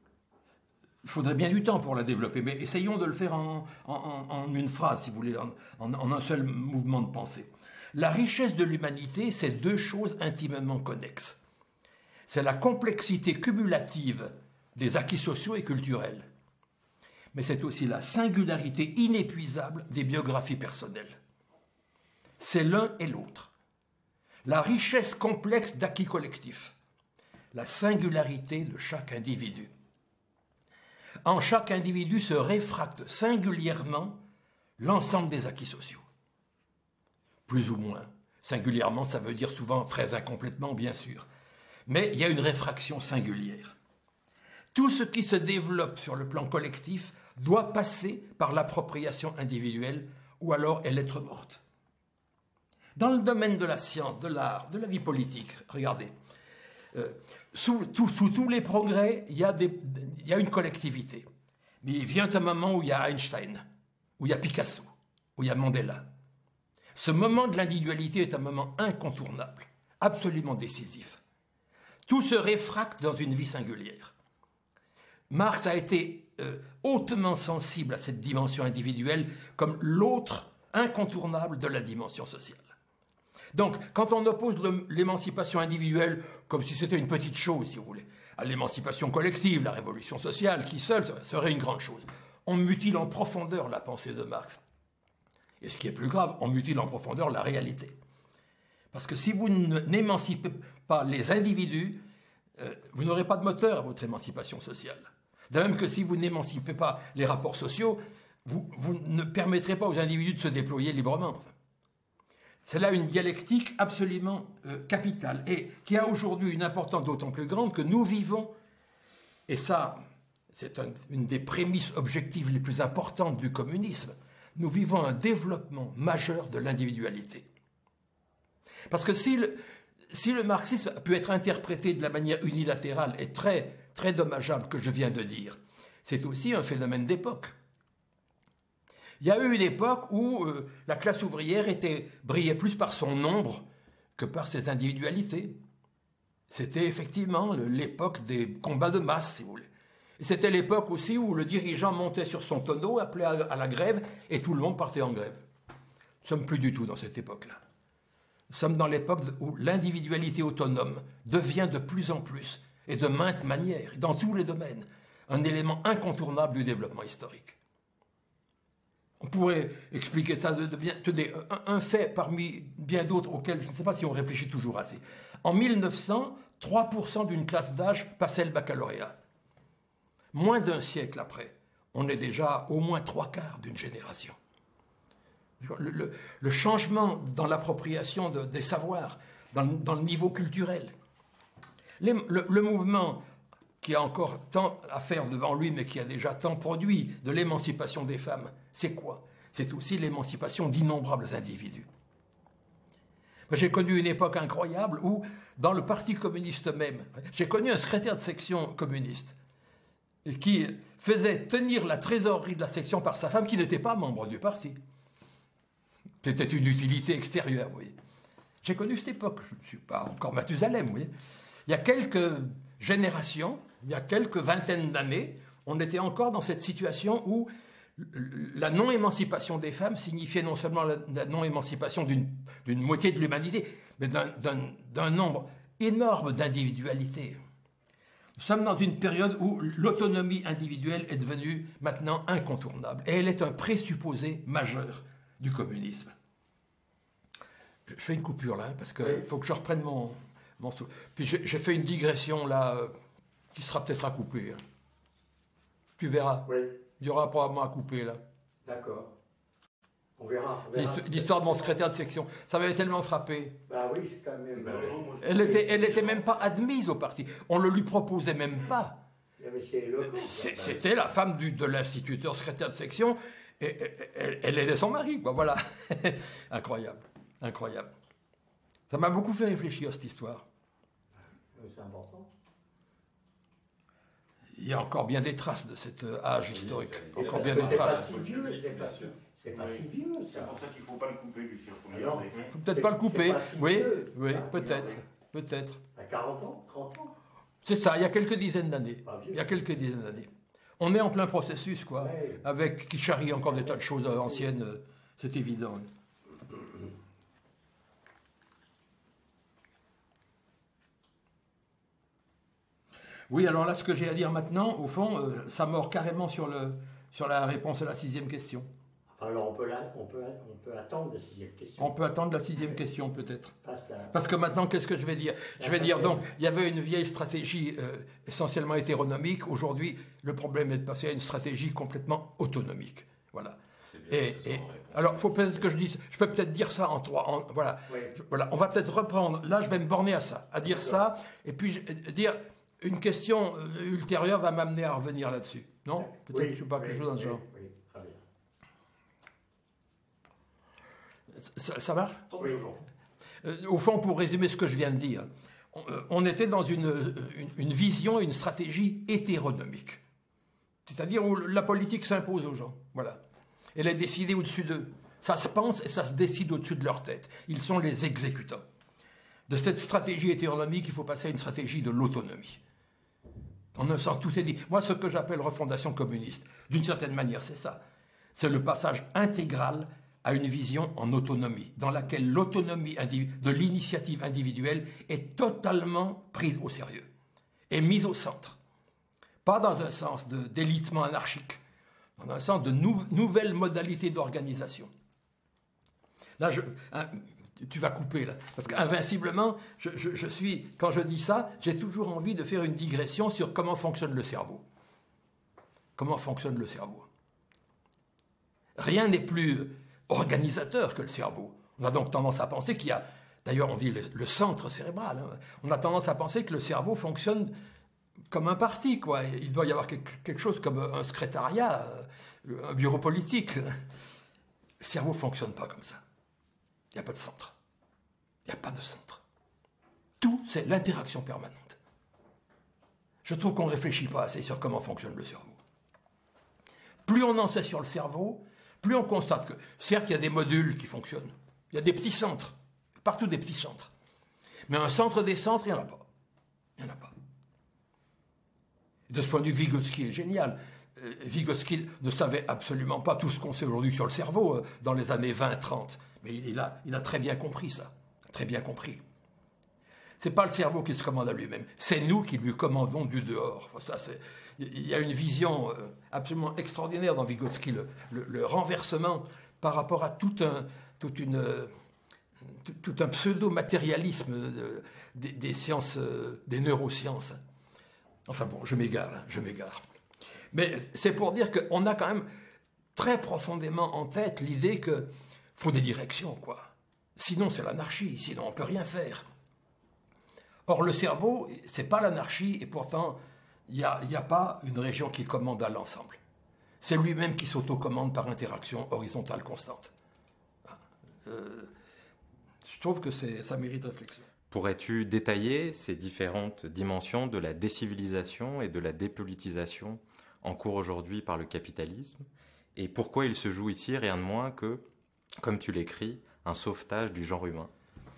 Il faudrait bien du temps pour la développer, mais essayons de le faire en, en, en une phrase, si vous voulez, en, en, en un seul mouvement de pensée. La richesse de l'humanité, c'est deux choses intimement connexes. C'est la complexité cumulative des acquis sociaux et culturels, mais c'est aussi la singularité inépuisable des biographies personnelles. C'est l'un et l'autre. La richesse complexe d'acquis collectifs, la singularité de chaque individu. En chaque individu se réfracte singulièrement l'ensemble des acquis sociaux. Plus ou moins. Singulièrement, ça veut dire souvent très incomplètement, bien sûr. Mais il y a une réfraction singulière. Tout ce qui se développe sur le plan collectif doit passer par l'appropriation individuelle ou alors est lettre morte. Dans le domaine de la science, de l'art, de la vie politique, regardez, euh, sous, tout, sous tous les progrès, il y a des, il y a une collectivité. Mais il vient un moment où il y a Einstein, où il y a Picasso, où il y a Mandela. Ce moment de l'individualité est un moment incontournable, absolument décisif. Tout se réfracte dans une vie singulière. Marx a été euh, hautement sensible à cette dimension individuelle comme l'autre incontournable de la dimension sociale. Donc, quand on oppose l'émancipation individuelle comme si c'était une petite chose, si vous voulez, à l'émancipation collective, la révolution sociale, qui seule serait une grande chose, on mutile en profondeur la pensée de Marx. Et ce qui est plus grave, on mutile en profondeur la réalité. Parce que si vous n'émancipez pas les individus, euh, vous n'aurez pas de moteur à votre émancipation sociale. De même que si vous n'émancipez pas les rapports sociaux, vous, vous ne permettrez pas aux individus de se déployer librement. Enfin, c'est là une dialectique absolument euh, capitale et qui a aujourd'hui une importance d'autant plus grande que nous vivons, et ça, c'est un, une des prémices objectives les plus importantes du communisme, nous vivons un développement majeur de l'individualité. Parce que si le, si le marxisme peut être interprété de la manière unilatérale et très, très dommageable que je viens de dire, c'est aussi un phénomène d'époque. Il y a eu une époque où euh, la classe ouvrière était, brillait plus par son nombre que par ses individualités. C'était effectivement l'époque des combats de masse, si vous voulez. Et c'était l'époque aussi où le dirigeant montait sur son tonneau, appelait à, à la grève, et tout le monde partait en grève. Nous ne sommes plus du tout dans cette époque-là. Nous sommes dans l'époque où l'individualité autonome devient de plus en plus, et de maintes manières, dans tous les domaines, un élément incontournable du développement historique. On pourrait expliquer ça de, de bien, tenez, un, un fait parmi bien d'autres auxquels je ne sais pas si on réfléchit toujours assez. En mille neuf cents, trois pour cent d'une classe d'âge passait le baccalauréat. Moins d'un siècle après, on est déjà au moins trois quarts d'une génération. Le, le, le changement dans l'appropriation de, des savoirs, dans, dans le niveau culturel. Les, le, le mouvement qui a encore tant à faire devant lui, mais qui a déjà tant produit de l'émancipation des femmes, c'est quoi? C'est aussi l'émancipation d'innombrables individus. J'ai connu une époque incroyable où, dans le Parti communiste même, j'ai connu un secrétaire de section communiste qui faisait tenir la trésorerie de la section par sa femme qui n'était pas membre du parti. C'était une utilité extérieure, vous voyez. J'ai connu cette époque, je ne suis pas encore Mathusalem, vous voyez. Il y a quelques générations, il y a quelques vingtaines d'années, on était encore dans cette situation où la non-émancipation des femmes signifiait non seulement la, la non-émancipation d'une d'une moitié de l'humanité, mais d'un nombre énorme d'individualités. Nous sommes dans une période où l'autonomie individuelle est devenue maintenant incontournable. Et elle est un présupposé majeur du communisme. Je fais une coupure là, parce qu'il oui. faut que je reprenne mon... mon Puis j'ai fait une digression là, euh, qui sera peut-être à couper. Hein. Tu verras. Oui. Il y aura probablement à couper là. D'accord. On verra. verra. L'histoire de mon secrétaire de section, ça m'avait tellement frappé. Bah oui, c'est quand même... Bah, euh, elle n'était elle était même pas admise au parti. On ne le lui proposait même pas. C'était la femme du, de l'instituteur secrétaire de section, et, et, et elle aidait son mari, quoi, voilà. Incroyable, incroyable. Ça m'a beaucoup fait réfléchir, cette histoire. C'est important. Il y a encore bien des traces de cet âge historique. Oui, encore bien des traces. Pas si vieux, c'est pas, si, pas oui. si vieux. C'est pour ça qu'il ne faut pas le couper, lui. Il faut, faut peut-être pas le couper. Pas si oui, oui, hein, peut-être. Peut-être. À quarante ans, trente ans. C'est ça, il y a quelques dizaines d'années. Il y a quelques dizaines d'années. On est en plein processus, quoi, ouais. avec qui charrie encore des tas de choses anciennes, c'est évident. Oui, alors là, ce que j'ai à dire maintenant, au fond, euh, ça mord carrément sur, le, sur la réponse à la sixième question. Alors, on peut, la, on, peut, on peut attendre la sixième question. On peut attendre la sixième question, peut-être. À... Parce que maintenant, qu'est-ce que je vais dire? Je vais dire, donc, il y avait une vieille stratégie euh, essentiellement hétéronomique. Aujourd'hui, le problème est de passer à une stratégie complètement autonomique. Voilà. Et, et, alors, il faut peut-être que je dise, je peux peut-être dire ça en trois, en, voilà. Oui. Voilà. On va peut-être reprendre, là, je vais me borner à ça, à dire ça, et puis dire... Une question ultérieure va m'amener à revenir là-dessus. Non? Peut-être oui, que je ne sais pas, quelque oui, chose dans ce genre. Oui, oui, très bien. Ça, ça marche? Oui, euh, au fond, pour résumer ce que je viens de dire, on, on était dans une, une, une vision, une stratégie hétéronomique. C'est-à-dire où la politique s'impose aux gens. Voilà. Elle est décidée au-dessus d'eux. Ça se pense et ça se décide au-dessus de leur tête. Ils sont les exécutants. De cette stratégie hétéronomique, il faut passer à une stratégie de l'autonomie. En un sens, tout est dit. Moi, ce que j'appelle refondation communiste, d'une certaine manière, c'est ça. C'est le passage intégral à une vision en autonomie, dans laquelle l'autonomie de l'initiative individuelle est totalement prise au sérieux et mise au centre. Pas dans un sens d'élitement anarchique, dans un sens de nou nouvelles modalités d'organisation. Là, je... Hein, tu vas couper, là. Parce qu'invinciblement, je, je, je suis, quand je dis ça, j'ai toujours envie de faire une digression sur comment fonctionne le cerveau. Comment fonctionne le cerveau. Rien n'est plus organisateur que le cerveau. On a donc tendance à penser qu'il y a, d'ailleurs on dit le, le centre cérébral, hein. On a tendance à penser que le cerveau fonctionne comme un parti, quoi. Il doit y avoir quelque, quelque chose comme un secrétariat, un bureau politique. Le cerveau ne fonctionne pas comme ça. Il n'y a pas de centre. Il n'y a pas de centre. Tout, c'est l'interaction permanente. Je trouve qu'on ne réfléchit pas assez sur comment fonctionne le cerveau. Plus on en sait sur le cerveau, plus on constate que, certes, il y a des modules qui fonctionnent. Il y a des petits centres. Partout des petits centres. Mais un centre des centres, il n'y en a pas. Il n'y en a pas. De ce point de vue, Vygotsky est génial. Euh, Vygotsky ne savait absolument pas tout ce qu'on sait aujourd'hui sur le cerveau euh, dans les années vingt trente. Mais il a, il a très bien compris ça, très bien compris. Ce n'est pas le cerveau qui se commande à lui-même, c'est nous qui lui commandons du dehors. Ça, il y a une vision absolument extraordinaire dans Vygotsky, le, le, le renversement par rapport à tout un, toute une, tout, tout un pseudo-matérialisme des, des sciences, des neurosciences. Enfin bon, je m'égare, hein, je m'égare. Mais c'est pour dire qu'on a quand même très profondément en tête l'idée que faut des directions, quoi. Sinon, c'est l'anarchie, sinon on ne peut rien faire. Or, le cerveau, ce n'est pas l'anarchie, et pourtant, il n'y a, y a pas une région qui commande à l'ensemble. C'est lui-même qui s'autocommande par interaction horizontale constante. Euh, je trouve que ça mérite réflexion. Pourrais-tu détailler ces différentes dimensions de la décivilisation et de la dépolitisation en cours aujourd'hui par le capitalisme? Et pourquoi il se joue ici rien de moins que, comme tu l'écris, un sauvetage du genre humain?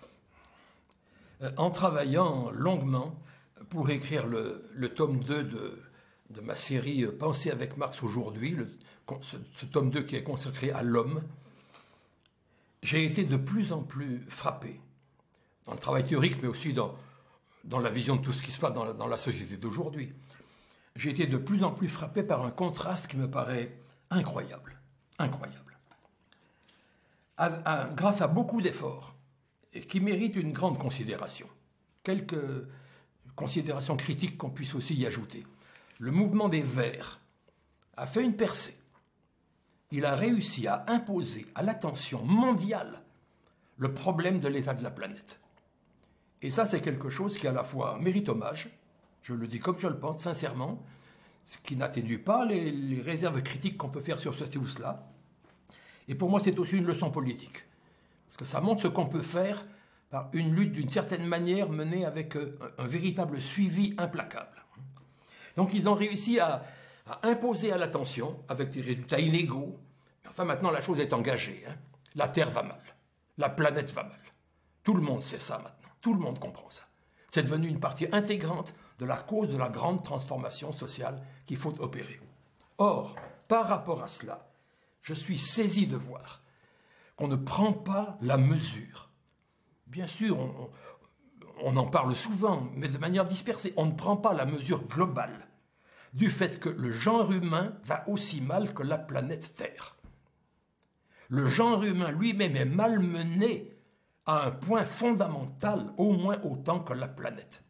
En travaillant longuement pour écrire le, le tome deux de, de ma série « Penser avec Marx aujourd'hui », ce, ce tome deux qui est consacré à l'homme, j'ai été de plus en plus frappé, dans le travail théorique, mais aussi dans, dans la vision de tout ce qui se passe dans la, dans la société d'aujourd'hui. J'ai été de plus en plus frappé par un contraste qui me paraît incroyable, incroyable. À, à, grâce à beaucoup d'efforts, et qui mérite une grande considération. Quelques considérations critiques qu'on puisse aussi y ajouter. Le mouvement des Verts a fait une percée. Il a réussi à imposer à l'attention mondiale le problème de l'état de la planète. Et ça, c'est quelque chose qui à la fois mérite hommage, je le dis comme je le pense, sincèrement, ce qui n'atténue pas les, les réserves critiques qu'on peut faire sur ceci ou cela. Et pour moi, c'est aussi une leçon politique. Parce que ça montre ce qu'on peut faire par une lutte d'une certaine manière menée avec un, un véritable suivi implacable. Donc ils ont réussi à, à imposer à l'attention, avec des résultats inégaux. Enfin maintenant la chose est engagée. Hein. La Terre va mal, la planète va mal. Tout le monde sait ça maintenant, tout le monde comprend ça. C'est devenu une partie intégrante de la cause de la grande transformation sociale qu'il faut opérer. Or, par rapport à cela, je suis saisi de voir qu'on ne prend pas la mesure. Bien sûr, on, on en parle souvent, mais de manière dispersée. On ne prend pas la mesure globale du fait que le genre humain va aussi mal que la planète Terre. Le genre humain lui-même est malmené à un point fondamental, au moins autant que la planète.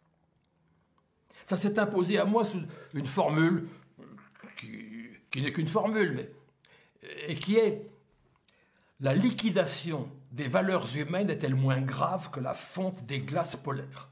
Ça s'est imposé à moi sous une formule qui, qui n'est qu'une formule, mais et qui est: la liquidation des valeurs humaines est-elle moins grave que la fonte des glaces polaires?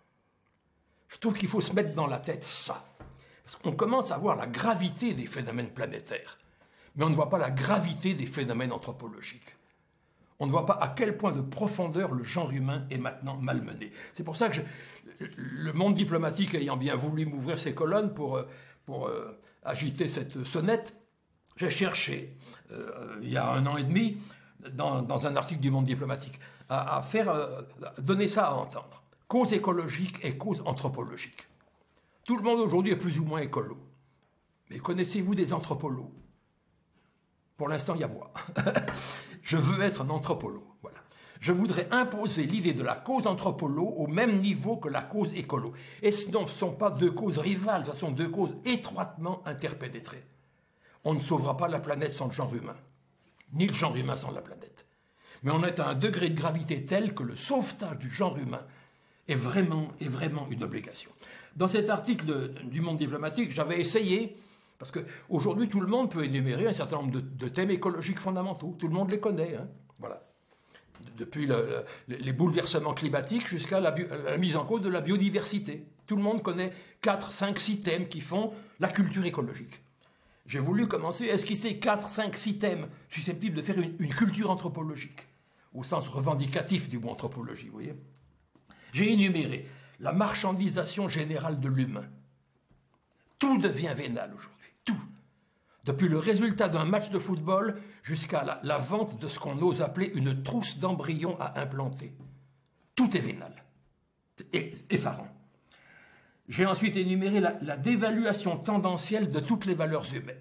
Je trouve qu'il faut se mettre dans la tête ça. Parce qu'on commence à voir la gravité des phénomènes planétaires, mais on ne voit pas la gravité des phénomènes anthropologiques. On ne voit pas à quel point de profondeur le genre humain est maintenant malmené. C'est pour ça que je, le monde diplomatique ayant bien voulu m'ouvrir ses colonnes pour, pour euh, agiter cette sonnette, j'ai cherché, euh, il y a un an et demi, dans, dans un article du Monde diplomatique, à, à faire euh, donner ça à entendre. Cause écologique et cause anthropologique. Tout le monde aujourd'hui est plus ou moins écolo. Mais connaissez-vous des anthropologues? Pour l'instant, il y a moi. Je veux être un anthropologue. Voilà. Je voudrais imposer l'idée de la cause anthropolo au même niveau que la cause écolo. Et ce ne sont pas deux causes rivales, ce sont deux causes étroitement interpénétrées. On ne sauvera pas la planète sans le genre humain, ni le genre humain sans la planète. Mais on est à un degré de gravité tel que le sauvetage du genre humain est vraiment, est vraiment une obligation. Dans cet article de, du Monde diplomatique, j'avais essayé, parce qu'aujourd'hui tout le monde peut énumérer un certain nombre de, de thèmes écologiques fondamentaux, tout le monde les connaît, hein, voilà. Depuis le, le, les bouleversements climatiques jusqu'à la, la mise en cause de la biodiversité. Tout le monde connaît quatre, cinq, six thèmes qui font la culture écologique. J'ai voulu commencer à esquisser quatre, cinq, six thèmes susceptibles de faire une, une culture anthropologique, au sens revendicatif du mot anthropologie, vous voyez. J'ai énuméré la marchandisation générale de l'humain. Tout devient vénal aujourd'hui, tout. Depuis le résultat d'un match de football jusqu'à la, la vente de ce qu'on ose appeler une trousse d'embryons à implanter. Tout est vénal, et effarant. J'ai ensuite énuméré la, la dévaluation tendancielle de toutes les valeurs humaines.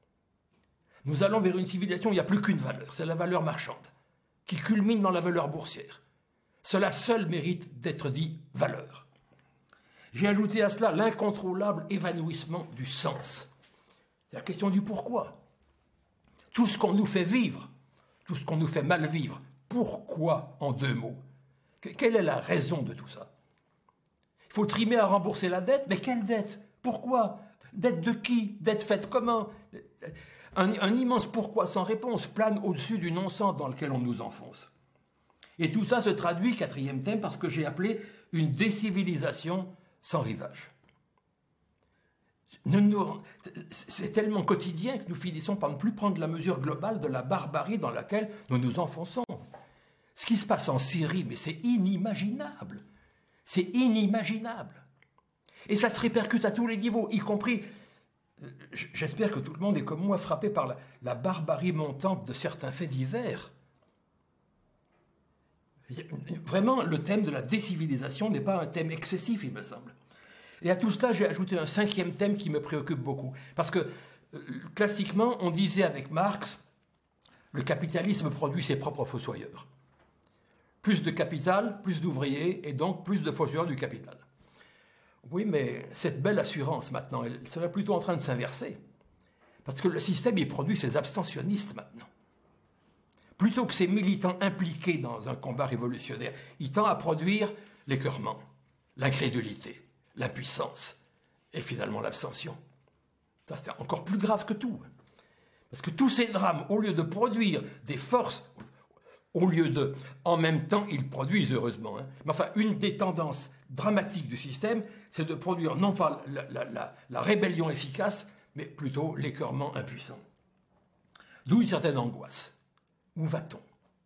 Nous allons vers une civilisation où il n'y a plus qu'une valeur, c'est la valeur marchande, qui culmine dans la valeur boursière. Cela seul mérite d'être dit valeur. J'ai ajouté à cela l'incontrôlable évanouissement du sens. C'est la question du pourquoi. Tout ce qu'on nous fait vivre, tout ce qu'on nous fait mal vivre, pourquoi en deux mots? Quelle est la raison de tout ça? Il faut trimer à rembourser la dette, mais quelle dette? Pourquoi? Dette de qui? Dette faite comment? un, un immense pourquoi sans réponse plane au-dessus du non-sens dans lequel on nous enfonce. Et tout ça se traduit, quatrième thème, par ce que j'ai appelé une décivilisation sans rivage. C'est tellement quotidien que nous finissons par ne plus prendre la mesure globale de la barbarie dans laquelle nous nous enfonçons. Ce qui se passe en Syrie, mais c'est inimaginable. C'est inimaginable. Et ça se répercute à tous les niveaux, y compris, j'espère que tout le monde est comme moi frappé par la, la barbarie montante de certains faits divers. Vraiment, le thème de la décivilisation n'est pas un thème excessif, il me semble. Et à tout cela, j'ai ajouté un cinquième thème qui me préoccupe beaucoup. Parce que, euh, classiquement, on disait avec Marx, le capitalisme produit ses propres fossoyeurs. Plus de capital, plus d'ouvriers, et donc plus de fossoyeurs du capital. Oui, mais cette belle assurance, maintenant, elle serait plutôt en train de s'inverser. Parce que le système, il produit ses abstentionnistes, maintenant. Plutôt que ces militants impliqués dans un combat révolutionnaire, il tend à produire l'écœurement, l'incrédulité, l'impuissance et finalement l'abstention. Ça, c'est encore plus grave que tout. Parce que tous ces drames, au lieu de produire des forces, au lieu de... En même temps, ils produisent, heureusement. Hein, mais enfin, une des tendances dramatiques du système, c'est de produire non pas la, la, la, la rébellion efficace, mais plutôt l'écœurement impuissant. D'où une certaine angoisse. Où va-t-on?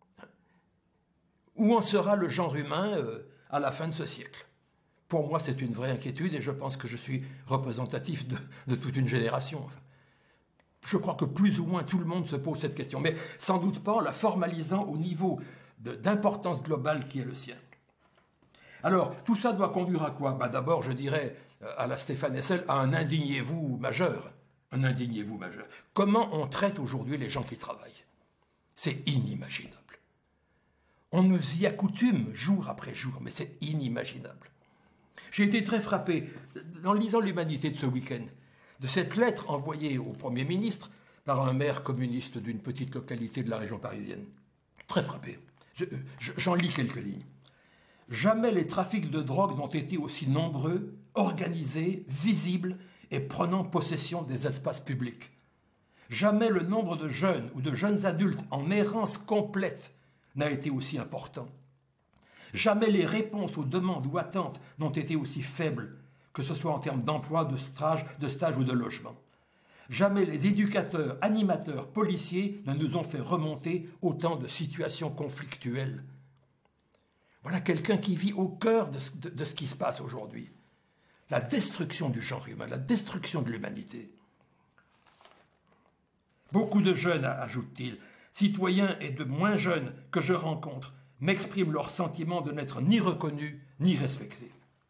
Où en sera le genre humain euh, à la fin de ce siècle? Pour moi, c'est une vraie inquiétude et je pense que je suis représentatif de, de toute une génération. Enfin, je crois que plus ou moins tout le monde se pose cette question, mais sans doute pas en la formalisant au niveau d'importance globale qui est le sien. Alors, tout ça doit conduire à quoi? Ben, d'abord, je dirais à la Stéphane Hessel, à un indignez-vous majeur. Un indignez-vous majeur. Comment on traite aujourd'hui les gens qui travaillent? C'est inimaginable. On nous y accoutume jour après jour, mais c'est inimaginable. J'ai été très frappé, en lisant l'Humanité de ce week-end, de cette lettre envoyée au Premier ministre par un maire communiste d'une petite localité de la région parisienne. Très frappé. Je, je, j'en lis quelques lignes. Jamais les trafics de drogue n'ont été aussi nombreux, organisés, visibles et prenant possession des espaces publics. Jamais le nombre de jeunes ou de jeunes adultes en errance complète n'a été aussi important. Jamais les réponses aux demandes ou attentes n'ont été aussi faibles, que ce soit en termes d'emploi, de stage, de stage ou de logement. Jamais les éducateurs, animateurs, policiers ne nous ont fait remonter autant de situations conflictuelles. Voilà quelqu'un qui vit au cœur de ce, de, de ce qui se passe aujourd'hui. La destruction du genre humain, la destruction de l'humanité. Beaucoup de jeunes, ajoute-t-il, citoyens et de moins jeunes que je rencontre, m'expriment leur sentiment de n'être ni reconnus ni respectés.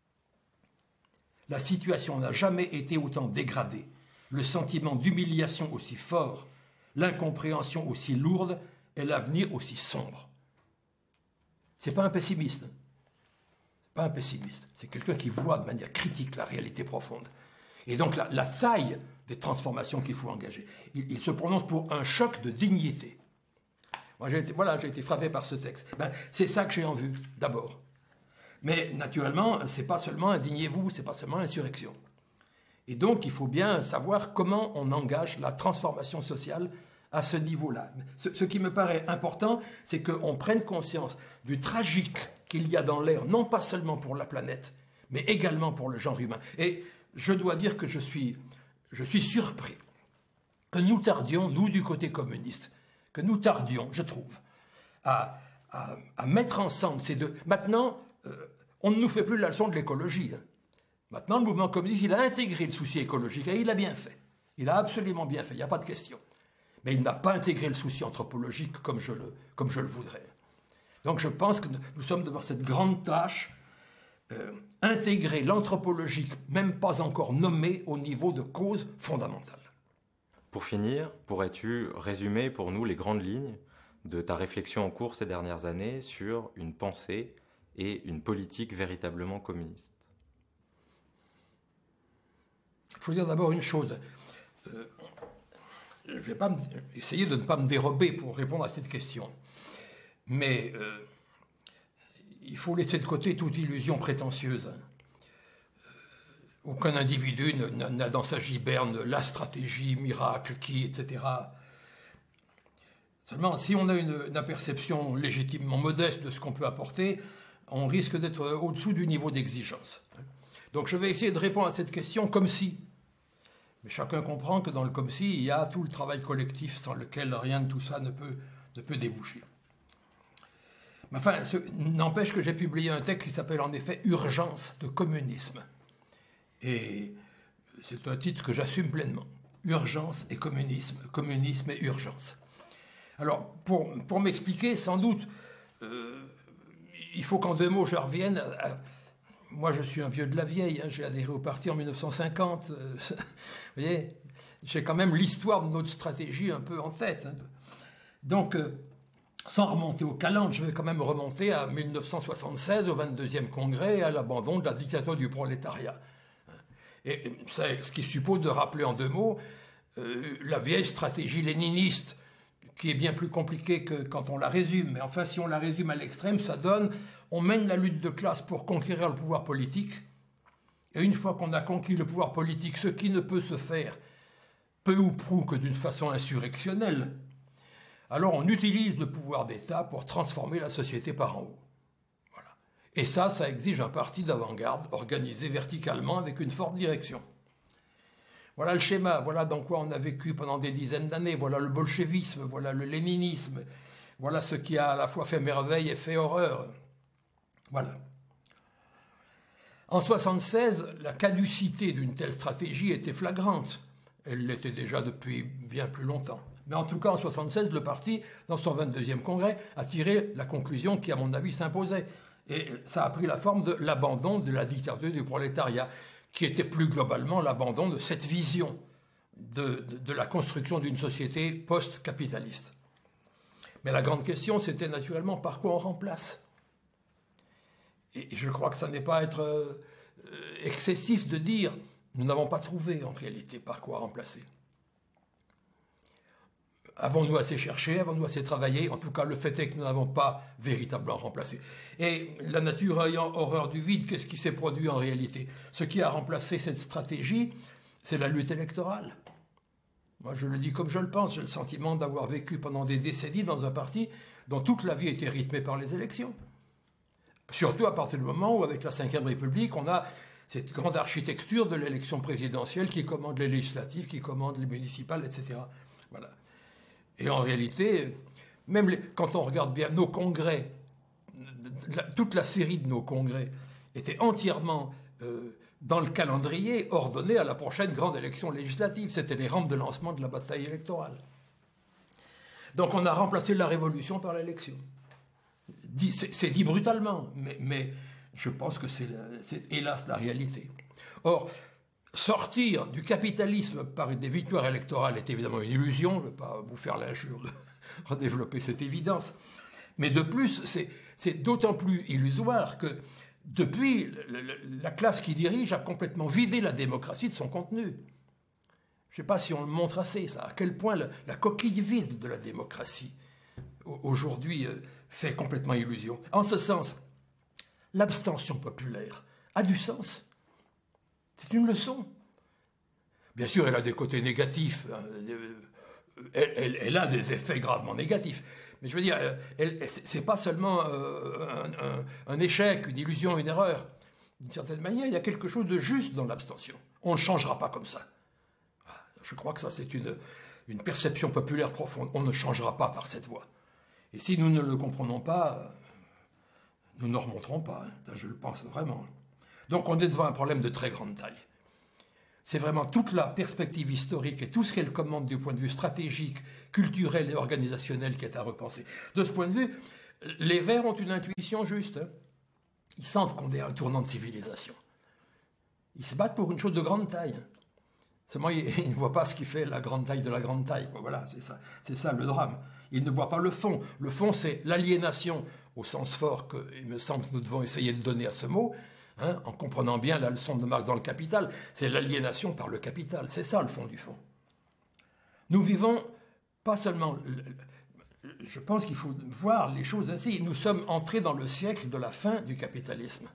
La situation n'a jamais été autant dégradée, le sentiment d'humiliation aussi fort, l'incompréhension aussi lourde et l'avenir aussi sombre. C'est pas un pessimiste. C'est pas un pessimiste. C'est quelqu'un qui voit de manière critique la réalité profonde. Et donc la, la taille des transformations qu'il faut engager. Il, il se prononce pour un choc de dignité. Moi, j'ai été, voilà, j'ai été frappé par ce texte. Ben, c'est ça que j'ai en vue, d'abord. Mais naturellement, c'est pas seulement indignez-vous, c'est pas seulement insurrection. Et donc, il faut bien savoir comment on engage la transformation sociale à ce niveau-là. Ce, ce qui me paraît important, c'est qu'on prenne conscience du tragique qu'il y a dans l'air, non pas seulement pour la planète, mais également pour le genre humain. Et je dois dire que je suis, je suis surpris que nous tardions, nous du côté communiste, que nous tardions, je trouve, à, à, à mettre ensemble ces deux. Maintenant, euh, on ne nous fait plus la leçon de l'écologie. Hein. Maintenant, le mouvement communiste, il a intégré le souci écologique et il l'a bien fait. Il a absolument bien fait, il n'y a pas de question. Mais il n'a pas intégré le souci anthropologique comme je le, comme je le voudrais. Donc je pense que nous sommes devant cette grande tâche, euh, intégrer l'anthropologique, même pas encore nommé, au niveau de cause fondamentale. Pour finir, pourrais-tu résumer pour nous les grandes lignes de ta réflexion en cours ces dernières années sur une pensée et une politique véritablement communiste? Il faut dire d'abord une chose. Euh, je vais pas me, essayer de ne pas me dérober pour répondre à cette question. Mais euh, il faut laisser de côté toute illusion prétentieuse. Aucun individu n'a dans sa giberne la stratégie, miracle, qui, et cetera. Seulement, si on a une, une perception légitimement modeste de ce qu'on peut apporter, on risque d'être au-dessous du niveau d'exigence. Donc je vais essayer de répondre à cette question comme si. Mais chacun comprend que dans le comme si, il y a tout le travail collectif sans lequel rien de tout ça ne peut, ne peut déboucher. Enfin, n'empêche que j'ai publié un texte qui s'appelle en effet « Urgence de communisme ». Et c'est un titre que j'assume pleinement. Urgence et communisme, communisme et urgence. Alors, pour, pour m'expliquer, sans doute, euh, il faut qu'en deux mots, je revienne à... à moi, je suis un vieux de la vieille, hein, j'ai adhéré au parti en mille neuf cent cinquante. Euh, vous voyez, j'ai quand même l'histoire de notre stratégie un peu en tête. Hein. Donc, euh, sans remonter au calendrier, je vais quand même remonter à mille neuf cent soixante-seize, au vingt-deuxième congrès, à l'abandon de la dictature du prolétariat. Et, et c'est ce qui suppose de rappeler en deux mots euh, la vieille stratégie léniniste, qui est bien plus compliquée que quand on la résume. Mais enfin, si on la résume à l'extrême, ça donne... On mène la lutte de classe pour conquérir le pouvoir politique. Et une fois qu'on a conquis le pouvoir politique, ce qui ne peut se faire peu ou prou que d'une façon insurrectionnelle, alors on utilise le pouvoir d'État pour transformer la société par en haut. Voilà. Et ça, ça exige un parti d'avant-garde organisé verticalement avec une forte direction. Voilà le schéma, voilà dans quoi on a vécu pendant des dizaines d'années, voilà le bolchevisme, voilà le léninisme, voilà ce qui a à la fois fait merveille et fait horreur. Voilà. En soixante-seize, la caducité d'une telle stratégie était flagrante. Elle l'était déjà depuis bien plus longtemps. Mais en tout cas, en soixante-seize, le parti, dans son vingt-deuxième congrès, a tiré la conclusion qui, à mon avis, s'imposait. Et ça a pris la forme de l'abandon de la dictature du prolétariat, qui était plus globalement l'abandon de cette vision de, de, de la construction d'une société post-capitaliste. Mais la grande question, c'était naturellement par quoi on remplace. Et je crois que ça n'est pas être euh, excessif de dire nous n'avons pas trouvé en réalité par quoi remplacer. Avons-nous assez cherché, avons-nous assez travaillé? En tout cas, le fait est que nous n'avons pas véritablement remplacé. Et la nature ayant horreur du vide, qu'est-ce qui s'est produit en réalité? Ce qui a remplacé cette stratégie, c'est la lutte électorale. Moi, je le dis comme je le pense, j'ai le sentiment d'avoir vécu pendant des décennies dans un parti dont toute la vie était rythmée par les élections. Surtout à partir du moment où, avec la cinquième République, on a cette grande architecture de l'élection présidentielle qui commande les législatives, qui commande les municipales, et cetera. Voilà. Et en réalité, même les, quand on regarde bien nos congrès, la, toute la série de nos congrès était entièrement euh, dans le calendrier ordonné à la prochaine grande élection législative. C'était les rampes de lancement de la bataille électorale. Donc on a remplacé la révolution par l'élection. C'est dit brutalement, mais, mais je pense que c'est hélas la réalité. Or, sortir du capitalisme par des victoires électorales est évidemment une illusion, je ne vais pas vous faire l'injure de redévelopper cette évidence, mais de plus, c'est d'autant plus illusoire que depuis, la classe qui dirige a complètement vidé la démocratie de son contenu. Je ne sais pas si on le montre assez, ça, à quel point la, la coquille vide de la démocratie, aujourd'hui, fait complètement illusion. En ce sens, l'abstention populaire a du sens. C'est une leçon. Bien sûr, elle a des côtés négatifs. Elle, elle, elle a des effets gravement négatifs. Mais je veux dire, ce n'est pas seulement un, un, un échec, une illusion, une erreur. D'une certaine manière, il y a quelque chose de juste dans l'abstention. On ne changera pas comme ça. Je crois que ça, c'est une, une perception populaire profonde. On ne changera pas par cette voie. Et si nous ne le comprenons pas, nous ne remonterons pas. Hein. Je le pense vraiment. Donc on est devant un problème de très grande taille. C'est vraiment toute la perspective historique et tout ce qu'elle commande du point de vue stratégique, culturel et organisationnel qui est à repenser. De ce point de vue, les Verts ont une intuition juste. Hein. Ils sentent qu'on est à un tournant de civilisation. Ils se battent pour une chose de grande taille. Hein. Seulement, ils ne voient pas ce qui fait la grande taille de la grande taille. Voilà, c'est ça, c'est ça le drame. Ils ne voient pas le fond. Le fond, c'est l'aliénation, au sens fort qu'il me semble que nous devons essayer de donner à ce mot, hein, en comprenant bien la leçon de Marx dans le Capital. C'est l'aliénation par le capital. C'est ça le fond du fond. Nous vivons pas seulement... Je pense qu'il faut voir les choses ainsi. Nous sommes entrés dans le siècle de la fin du capitalisme.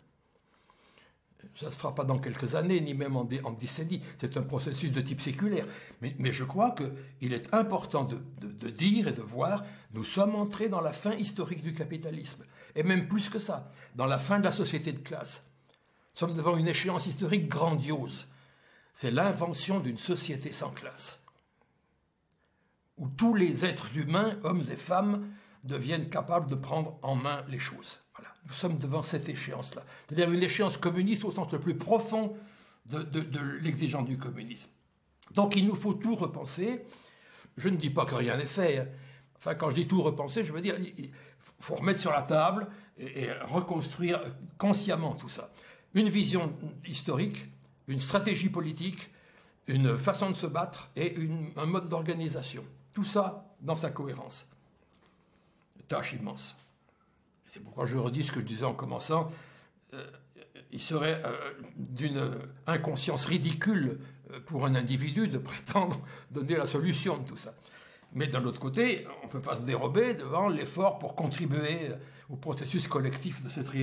Ça ne se fera pas dans quelques années, ni même en, dé, en décennies. C'est un processus de type séculaire. Mais, mais je crois qu'il est important de, de, de dire et de voir, nous sommes entrés dans la fin historique du capitalisme. Et même plus que ça, dans la fin de la société de classe. Nous sommes devant une échéance historique grandiose. C'est l'invention d'une société sans classe. Où tous les êtres humains, hommes et femmes, deviennent capables de prendre en main les choses. Voilà. Nous sommes devant cette échéance-là. C'est-à-dire une échéance communiste au sens le plus profond de, de, de l'exigence du communisme. Donc il nous faut tout repenser. Je ne dis pas que rien n'est fait. Enfin, quand je dis tout repenser, je veux dire il faut remettre sur la table et, et reconstruire consciemment tout ça. Une vision historique, une stratégie politique, une façon de se battre et une, un mode d'organisation. Tout ça dans sa cohérence. Tâche immense. C'est pourquoi je redis ce que je disais en commençant. Euh, il serait euh, d'une inconscience ridicule pour un individu de prétendre donner la solution de tout ça. Mais d'un autre côté, on ne peut pas se dérober devant l'effort pour contribuer au processus collectif de cette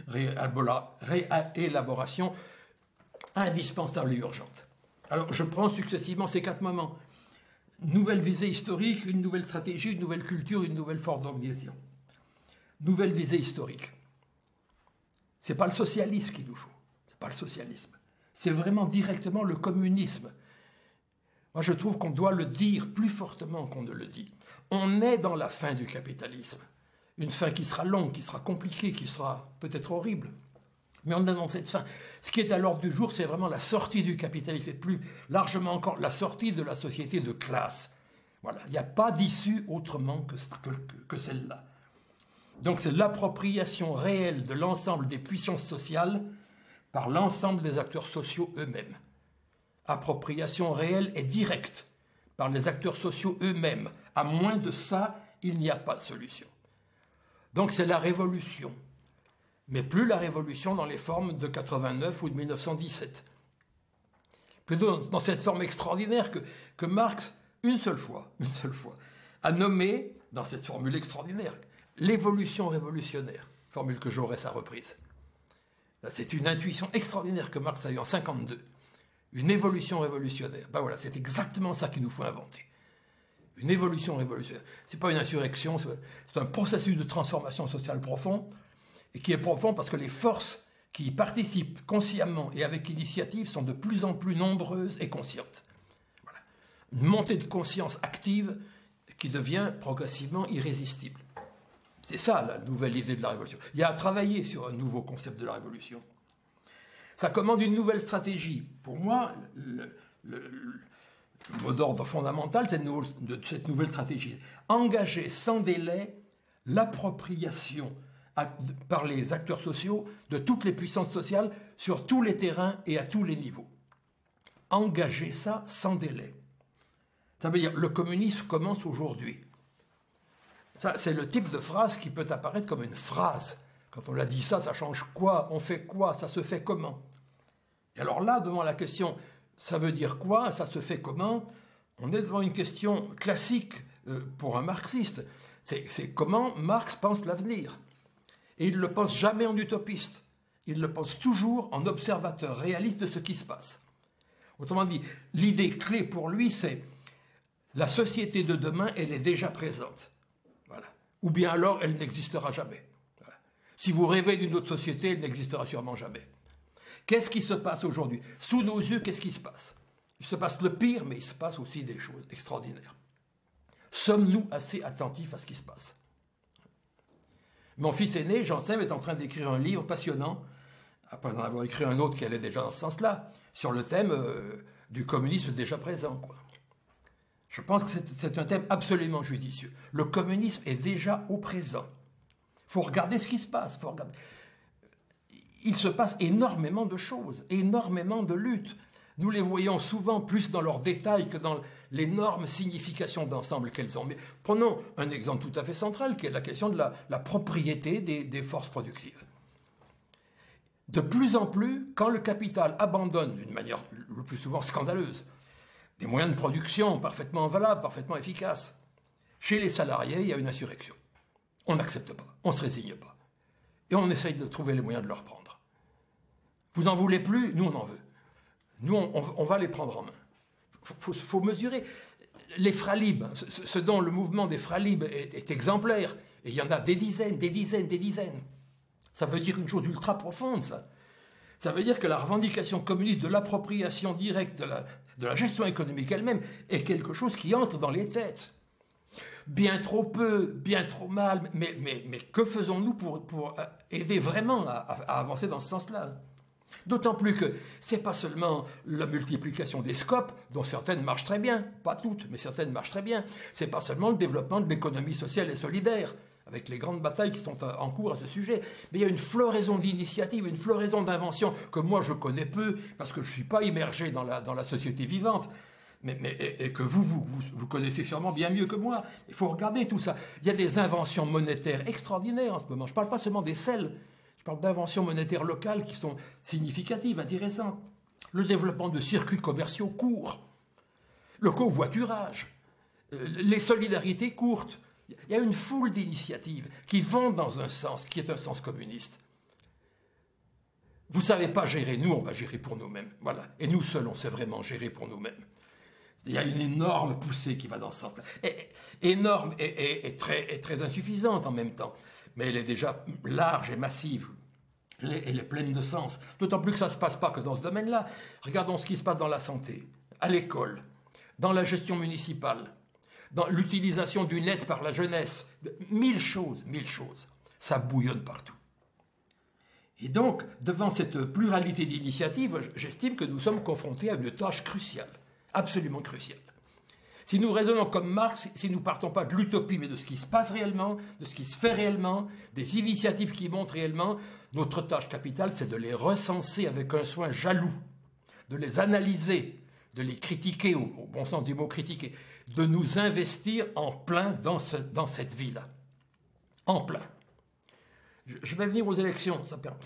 réélaboration indispensable et urgente. Alors, je prends successivement ces quatre moments. Nouvelle visée historique, une nouvelle stratégie, une nouvelle culture, une nouvelle forme d'organisation. Nouvelle visée historique. Ce n'est pas le socialisme qu'il nous faut. Ce n'est pas le socialisme. C'est vraiment directement le communisme. Moi, je trouve qu'on doit le dire plus fortement qu'on ne le dit. On est dans la fin du capitalisme. Une fin qui sera longue, qui sera compliquée, qui sera peut-être horrible. Mais on est dans cette fin. Ce qui est à l'ordre du jour, c'est vraiment la sortie du capitalisme, et plus largement encore la sortie de la société de classe. Voilà. Il n'y a pas d'issue autrement que, que, que celle-là. Donc c'est l'appropriation réelle de l'ensemble des puissances sociales par l'ensemble des acteurs sociaux eux-mêmes. Appropriation réelle et directe par les acteurs sociaux eux-mêmes. À moins de ça, il n'y a pas de solution. Donc c'est la révolution. Mais plus la révolution dans les formes de quatre-vingt-neuf ou de mille neuf cent dix-sept. Plutôt dans cette forme extraordinaire que, que Marx, une seule fois, une seule fois, a nommé, dans cette formule extraordinaire, l'évolution révolutionnaire, formule que Jaurès a reprise. C'est une intuition extraordinaire que Marx a eue en mille neuf cent cinquante-deux. Une évolution révolutionnaire. Ben voilà, c'est exactement ça qu'il nous faut inventer. Une évolution révolutionnaire. Ce n'est pas une insurrection, c'est un processus de transformation sociale profond, et qui est profond parce que les forces qui y participent consciemment et avec initiative sont de plus en plus nombreuses et conscientes. Voilà. Une montée de conscience active qui devient progressivement irrésistible. C'est ça la nouvelle idée de la révolution. Il y a à travailler sur un nouveau concept de la révolution. Ça commande une nouvelle stratégie. Pour moi, le, le, le mot d'ordre fondamental de cette nouvelle stratégie, engager sans délai l'appropriation par les acteurs sociaux de toutes les puissances sociales sur tous les terrains et à tous les niveaux. Engager ça sans délai. Ça veut dire le communisme commence aujourd'hui. Ça, c'est le type de phrase qui peut apparaître comme une phrase. Quand on l'a dit ça, ça change quoi? On fait quoi? Ça se fait comment? Et alors là, devant la question, ça veut dire quoi? Ça se fait comment? On est devant une question classique euh, pour un marxiste. C'est, c'est comment Marx pense l'avenir. Et il ne le pense jamais en utopiste. Il le pense toujours en observateur réaliste de ce qui se passe. Autrement dit, l'idée clé pour lui, c'est la société de demain, elle est déjà présente. Voilà. Ou bien alors, elle n'existera jamais. Voilà. Si vous rêvez d'une autre société, elle n'existera sûrement jamais. Qu'est-ce qui se passe aujourd'hui? Sous nos yeux, qu'est-ce qui se passe? Il se passe le pire, mais il se passe aussi des choses extraordinaires. Sommes-nous assez attentifs à ce qui se passe? Mon fils aîné, Jean-Seb, est en train d'écrire un livre passionnant, après en avoir écrit un autre qui allait déjà dans ce sens-là, sur le thème euh, du communisme déjà présent, quoi. Je pense que c'est, c'est un thème absolument judicieux. Le communisme est déjà au présent. Il faut regarder ce qui se passe. Faut regarder. Il se passe énormément de choses, énormément de luttes. Nous les voyons souvent plus dans leurs détails que dans l'énorme signification d'ensemble qu'elles ont. Mais prenons un exemple tout à fait central, qui est la question de la, la propriété des, des forces productives. De plus en plus, quand le capital abandonne, d'une manière le plus souvent scandaleuse, des moyens de production parfaitement valables, parfaitement efficaces, chez les salariés, il y a une insurrection. On n'accepte pas, on ne se résigne pas. Et on essaye de trouver les moyens de le reprendre. Vous n'en voulez plus, nous on en veut. Nous, on, on va les prendre en main. Il faut, faut, faut mesurer. Les fralibes, ce, ce dont le mouvement des fralibes est, est exemplaire, et il y en a des dizaines, des dizaines, des dizaines. Ça veut dire une chose ultra profonde, ça. Ça veut dire que la revendication communiste de l'appropriation directe de la, de la gestion économique elle-même est quelque chose qui entre dans les têtes. Bien trop peu, bien trop mal, mais, mais, mais que faisons-nous pour, pour aider vraiment à, à avancer dans ce sens-là? D'autant plus que ce n'est pas seulement la multiplication des scopes, dont certaines marchent très bien, pas toutes, mais certaines marchent très bien. Ce n'est pas seulement le développement de l'économie sociale et solidaire, avec les grandes batailles qui sont en cours à ce sujet, mais il y a une floraison d'initiatives, une floraison d'inventions que moi je connais peu, parce que je ne suis pas immergé dans la, dans la société vivante, mais, mais, et, et que vous, vous, vous, vous connaissez sûrement bien mieux que moi. Il faut regarder tout ça. Il y a des inventions monétaires extraordinaires en ce moment. Je ne parle pas seulement des selles. Je parle d'inventions monétaires locales qui sont significatives, intéressantes. Le développement de circuits commerciaux courts, le covoiturage, les solidarités courtes. Il y a une foule d'initiatives qui vont dans un sens qui est un sens communiste. Vous ne savez pas gérer, nous on va gérer pour nous-mêmes. Voilà. Et nous seuls, on sait vraiment gérer pour nous-mêmes. Il y a une énorme poussée qui va dans ce sens-là. Et, énorme et, et, et, très, et très insuffisante en même temps. Mais elle est déjà large et massive. Elle est, elle est pleine de sens. D'autant plus que ça ne se passe pas que dans ce domaine-là. Regardons ce qui se passe dans la santé, à l'école, dans la gestion municipale, dans l'utilisation du net par la jeunesse. Mille choses, mille choses. Ça bouillonne partout. Et donc, devant cette pluralité d'initiatives, j'estime que nous sommes confrontés à une tâche cruciale. Absolument crucial. Si nous raisonnons comme Marx, si nous ne partons pas de l'utopie, mais de ce qui se passe réellement, de ce qui se fait réellement, des initiatives qui montent réellement, notre tâche capitale, c'est de les recenser avec un soin jaloux, de les analyser, de les critiquer, au, au bon sens du mot critiquer, de nous investir en plein dans, ce, dans cette vie-là. En plein. Je vais venir aux élections,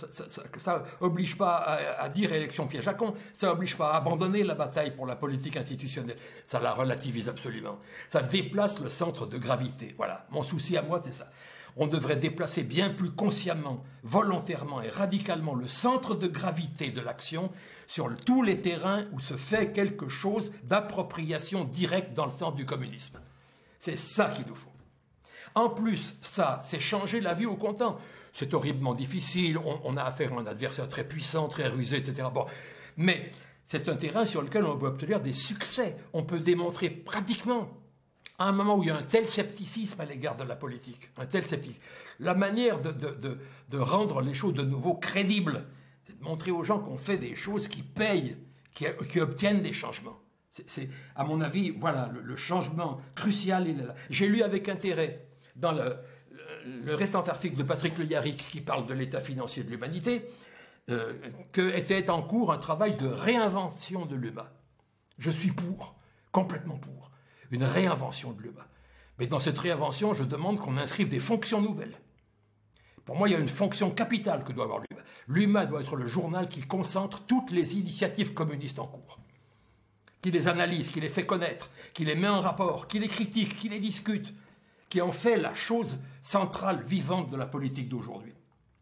ça n'oblige pas à, à dire élection piège à con, ça n'oblige pas à abandonner la bataille pour la politique institutionnelle, ça la relativise absolument. Ça déplace le centre de gravité, voilà, mon souci à moi c'est ça. On devrait déplacer bien plus consciemment, volontairement et radicalement le centre de gravité de l'action sur tous les terrains où se fait quelque chose d'appropriation directe dans le sens du communisme. C'est ça qu'il nous faut. En plus, ça, c'est changer la vie au comptant. C'est horriblement difficile, on, on a affaire à un adversaire très puissant, très rusé, et cetera. Bon. Mais c'est un terrain sur lequel on peut obtenir des succès. On peut démontrer pratiquement, à un moment où il y a un tel scepticisme à l'égard de la politique, un tel scepticisme, la manière de, de, de, de rendre les choses de nouveau crédibles, c'est de montrer aux gens qu'on fait des choses qui payent, qui, qui obtiennent des changements. C'est, à mon avis, voilà, le, le changement crucial, il est là. J'ai lu avec intérêt dans le... le récent article de Patrick Le Yarrick qui parle de l'état financier de l'humanité, euh, qu'était en cours un travail de réinvention de l'U M A. Je suis pour, complètement pour, une réinvention de l'U M A. Mais dans cette réinvention, je demande qu'on inscrive des fonctions nouvelles. Pour moi, il y a une fonction capitale que doit avoir l'U M A. L'U M A doit être le journal qui concentre toutes les initiatives communistes en cours, qui les analyse, qui les fait connaître, qui les met en rapport, qui les critique, qui les discute, qui en fait la chose centrale, vivante de la politique d'aujourd'hui.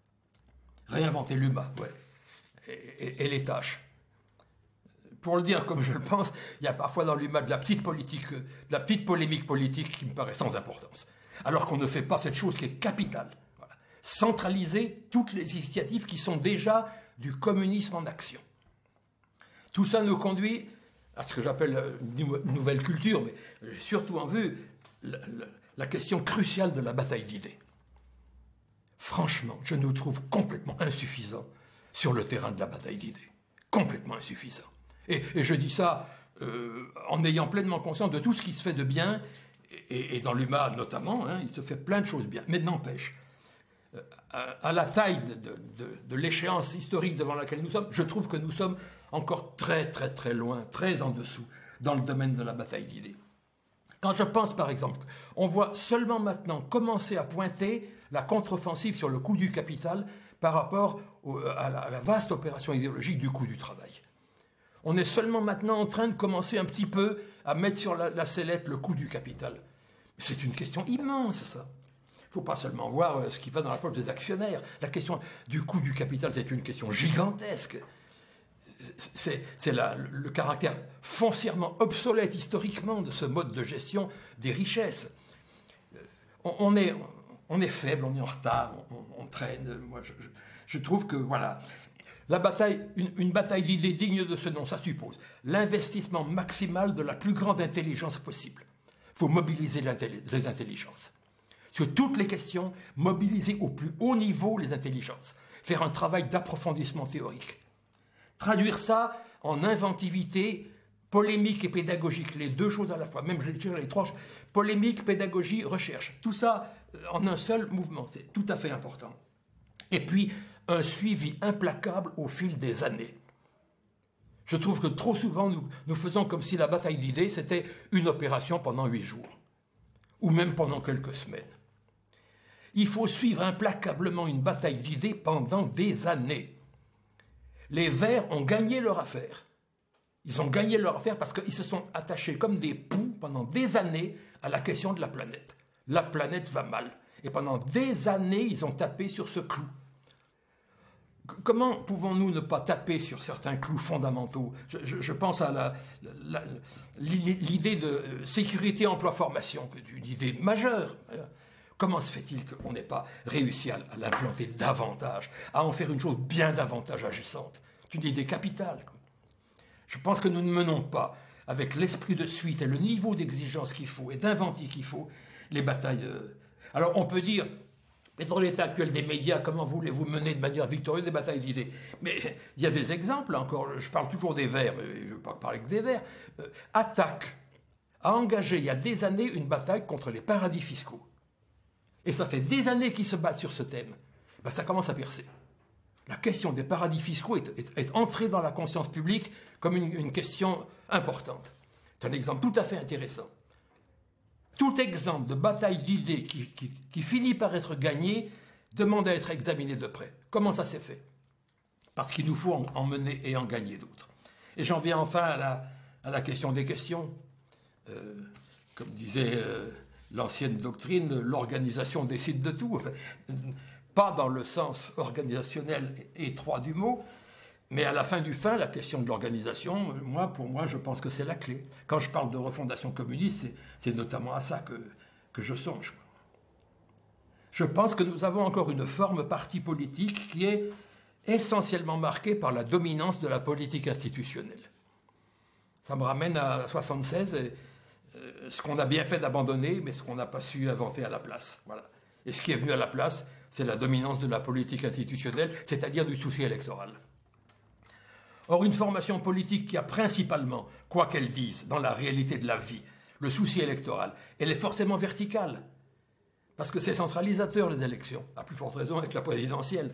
Réinventer l'U M A, ouais, et, et, et les tâches. Pour le dire comme je le pense, il y a parfois dans l'U M A de la petite politique, de la petite polémique politique qui me paraît sans importance. Alors qu'on ne fait pas cette chose qui est capitale. Voilà. Centraliser toutes les initiatives qui sont déjà du communisme en action. Tout ça nous conduit à ce que j'appelle une nouvelle culture, mais j'ai surtout en vue la, la, la question cruciale de la bataille d'idées. Franchement, je nous trouve complètement insuffisants sur le terrain de la bataille d'idées. Complètement insuffisants. Et, et je dis ça euh, en ayant pleinement conscience de tout ce qui se fait de bien, et, et dans l'U M A notamment, hein, il se fait plein de choses bien. Mais n'empêche, euh, à, à la taille de, de, de, de l'échéance historique devant laquelle nous sommes, je trouve que nous sommes encore très très très loin, très en dessous dans le domaine de la bataille d'idées. Quand je pense par exemple, on voit seulement maintenant commencer à pointer la contre-offensive sur le coût du capital par rapport au, à, la, à la vaste opération idéologique du coût du travail. On est seulement maintenant en train de commencer un petit peu à mettre sur la, la sellette le coût du capital. C'est une question immense, ça. Il ne faut pas seulement voir ce qui va dans la poche des actionnaires. La question du coût du capital, c'est une question gigantesque. C'est, c'est la, le caractère foncièrement obsolète historiquement de ce mode de gestion des richesses. On, on, est, on est faible, on est en retard, on, on traîne. Moi, je, je, je trouve que, voilà... La bataille, une, une bataille d'idées digne de ce nom, ça suppose l'investissement maximal de la plus grande intelligence possible. Il ne faut mobiliser les intelligences. Sur toutes les questions, mobiliser au plus haut niveau les intelligences. Faire un travail d'approfondissement théorique. Traduire ça en inventivité, polémique et pédagogique, les deux choses à la fois. Même, je dirais les trois choses. Polémique, pédagogie, recherche. Tout ça en un seul mouvement. C'est tout à fait important. Et puis, un suivi implacable au fil des années. Je trouve que trop souvent, nous, nous faisons comme si la bataille d'idées, c'était une opération pendant huit jours. Ou même pendant quelques semaines. Il faut suivre implacablement une bataille d'idées pendant des années. Les Verts ont gagné leur affaire. Ils ont gagné leur affaire parce qu'ils se sont attachés comme des poux pendant des années à la question de la planète. La planète va mal. Et pendant des années, ils ont tapé sur ce clou. Comment pouvons-nous ne pas taper sur certains clous fondamentaux? je, je, je pense à l'idée de sécurité, emploi, formation, une idée majeure. Comment se fait-il qu'on n'ait pas réussi à, à l'implanter davantage, à en faire une chose bien davantage agissante? C'est une idée capitale. Je pense que nous ne menons pas, avec l'esprit de suite et le niveau d'exigence qu'il faut et d'inventif qu'il faut, les batailles. Alors on peut dire, mais dans l'état actuel des médias, comment voulez-vous mener de manière victorieuse des batailles d'idées? Mais il y a des exemples, encore, je parle toujours des Verts, mais je ne veux pas parler que des Verts. Euh, Attaque a engagé il y a des années une bataille contre les paradis fiscaux. Et ça fait des années qu'ils se battent sur ce thème. Ben, ça commence à percer. La question des paradis fiscaux est, est, est entrée dans la conscience publique comme une, une question importante. C'est un exemple tout à fait intéressant. Tout exemple de bataille d'idées qui, qui, qui finit par être gagné demande à être examiné de près. Comment ça s'est fait? Parce qu'il nous faut en, en mener et en gagner d'autres. Et j'en viens enfin à la, à la question des questions. Euh, comme disait euh, l'ancienne doctrine, l'organisation décide de tout. Enfin, pas dans le sens organisationnel étroit du mot, mais à la fin du fin, la question de l'organisation, moi, pour moi, je pense que c'est la clé. Quand je parle de refondation communiste, c'est notamment à ça que, que je songe. Je pense que nous avons encore une forme parti politique qui est essentiellement marquée par la dominance de la politique institutionnelle. Ça me ramène à soixante-seize, et, euh, ce qu'on a bien fait d'abandonner, mais ce qu'on n'a pas su inventer à la place. Voilà. Et ce qui est venu à la place, c'est la dominance de la politique institutionnelle, c'est-à-dire du souci électoral. Or, une formation politique qui a principalement, quoi qu'elle dise, dans la réalité de la vie, le souci électoral, elle est forcément verticale. Parce que c'est centralisateur, les élections, à plus forte raison avec la présidentielle.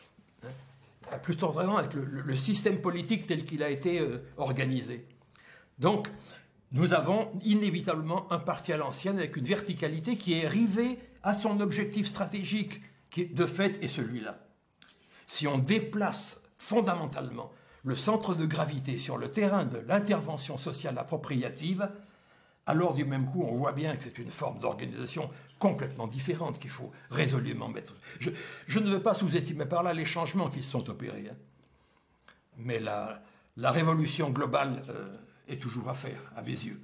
À plus forte raison avec le, le, le système politique tel qu'il a été euh, organisé. Donc, nous avons inévitablement un parti à l'ancienne avec une verticalité qui est rivée à son objectif stratégique, qui, de fait, est celui-là. Si on déplace fondamentalement le centre de gravité sur le terrain de l'intervention sociale appropriative, alors du même coup, on voit bien que c'est une forme d'organisation complètement différente qu'il faut résolument mettre. Je, je ne veux pas sous-estimer par là les changements qui se sont opérés, hein. Mais la, la révolution globale euh, est toujours à faire, à mes yeux.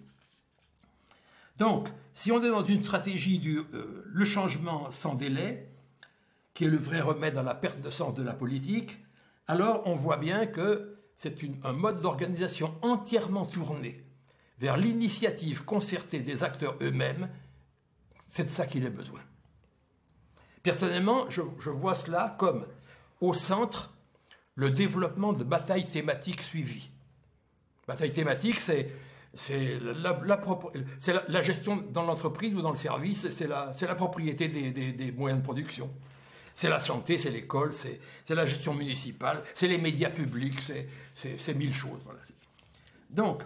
Donc, si on est dans une stratégie du euh, le changement sans délai, qui est le vrai remède à la perte de sens de la politique, alors on voit bien que c'est une, un mode d'organisation entièrement tourné vers l'initiative concertée des acteurs eux-mêmes. C'est de ça qu'il est besoin. Personnellement, je, je vois cela comme, au centre, le développement de batailles thématiques suivies. Bataille thématique, c'est la, la, la, la gestion dans l'entreprise ou dans le service, c'est la, la propriété des, des, des moyens de production. C'est la santé, c'est l'école, c'est la gestion municipale, c'est les médias publics, c'est mille choses. Voilà. Donc,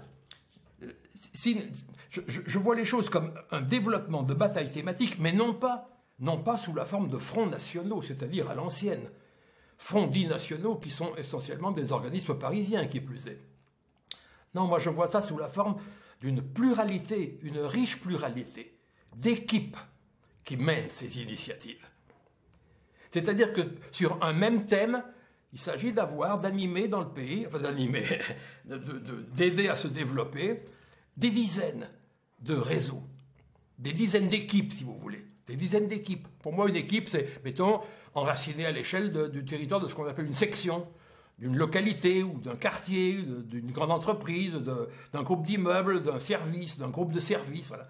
si, je, je vois les choses comme un développement de batailles thématiques, mais non pas, non pas sous la forme de fronts nationaux, c'est-à-dire à, à l'ancienne. Fronts dits nationaux qui sont essentiellement des organismes parisiens, qui plus est. Non, moi je vois ça sous la forme d'une pluralité, une riche pluralité d'équipes qui mènent ces initiatives. C'est-à-dire que sur un même thème, il s'agit d'avoir, d'animer dans le pays, enfin d'animer, d'aider à se développer des dizaines de réseaux, des dizaines d'équipes, si vous voulez, des dizaines d'équipes. Pour moi, une équipe, c'est, mettons, enraciné à l'échelle du territoire de ce qu'on appelle une section, d'une localité ou d'un quartier, d'une grande entreprise, d'un groupe d'immeubles, d'un service, d'un groupe de services, voilà.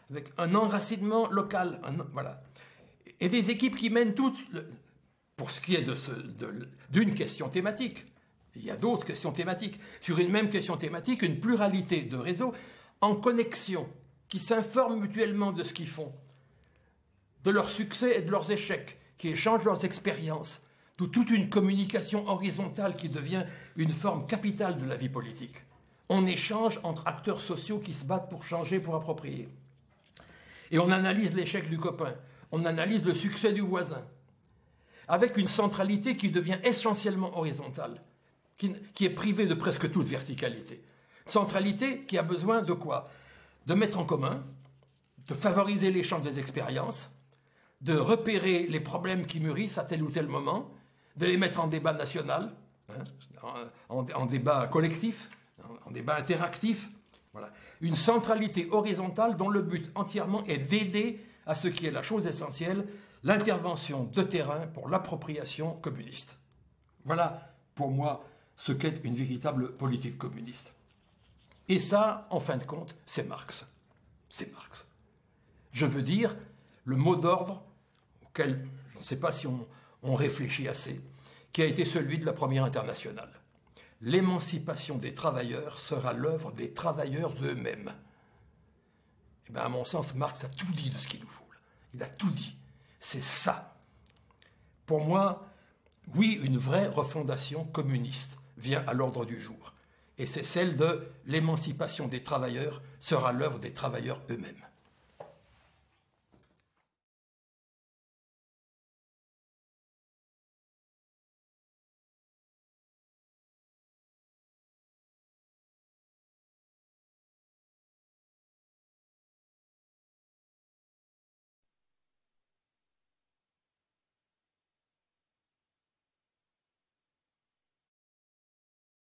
avec un enracinement local, un, voilà. Et des équipes qui mènent toutes, le, pour ce qui est de ce, de, d'une question thématique, il y a d'autres questions thématiques, sur une même question thématique, une pluralité de réseaux en connexion, qui s'informent mutuellement de ce qu'ils font, de leurs succès et de leurs échecs, qui échangent leurs expériences, d'où toute une communication horizontale qui devient une forme capitale de la vie politique. On échange entre acteurs sociaux qui se battent pour changer, pour approprier. Et on analyse l'échec du copain, on analyse le succès du voisin, avec une centralité qui devient essentiellement horizontale, qui, qui est privée de presque toute verticalité. Centralité qui a besoin de quoi? De mettre en commun, de favoriser l'échange des expériences, de repérer les problèmes qui mûrissent à tel ou tel moment, de les mettre en débat national, hein, en, en, en débat collectif, en, en débat interactif. Voilà. Une centralité horizontale dont le but entièrement est d'aider à ce qui est la chose essentielle, l'intervention de terrain pour l'appropriation communiste. Voilà, pour moi, ce qu'est une véritable politique communiste. Et ça, en fin de compte, c'est Marx. C'est Marx. Je veux dire, le mot d'ordre auquel, je ne sais pas si on, on réfléchit assez, qui a été celui de la première internationale. L'émancipation des travailleurs sera l'œuvre des travailleurs eux-mêmes. Et bien, à mon sens, Marx a tout dit de ce qu'il nous faut. Il a tout dit. C'est ça. Pour moi, oui, une vraie refondation communiste vient à l'ordre du jour. Et c'est celle de l'émancipation des travailleurs sera l'œuvre des travailleurs eux-mêmes.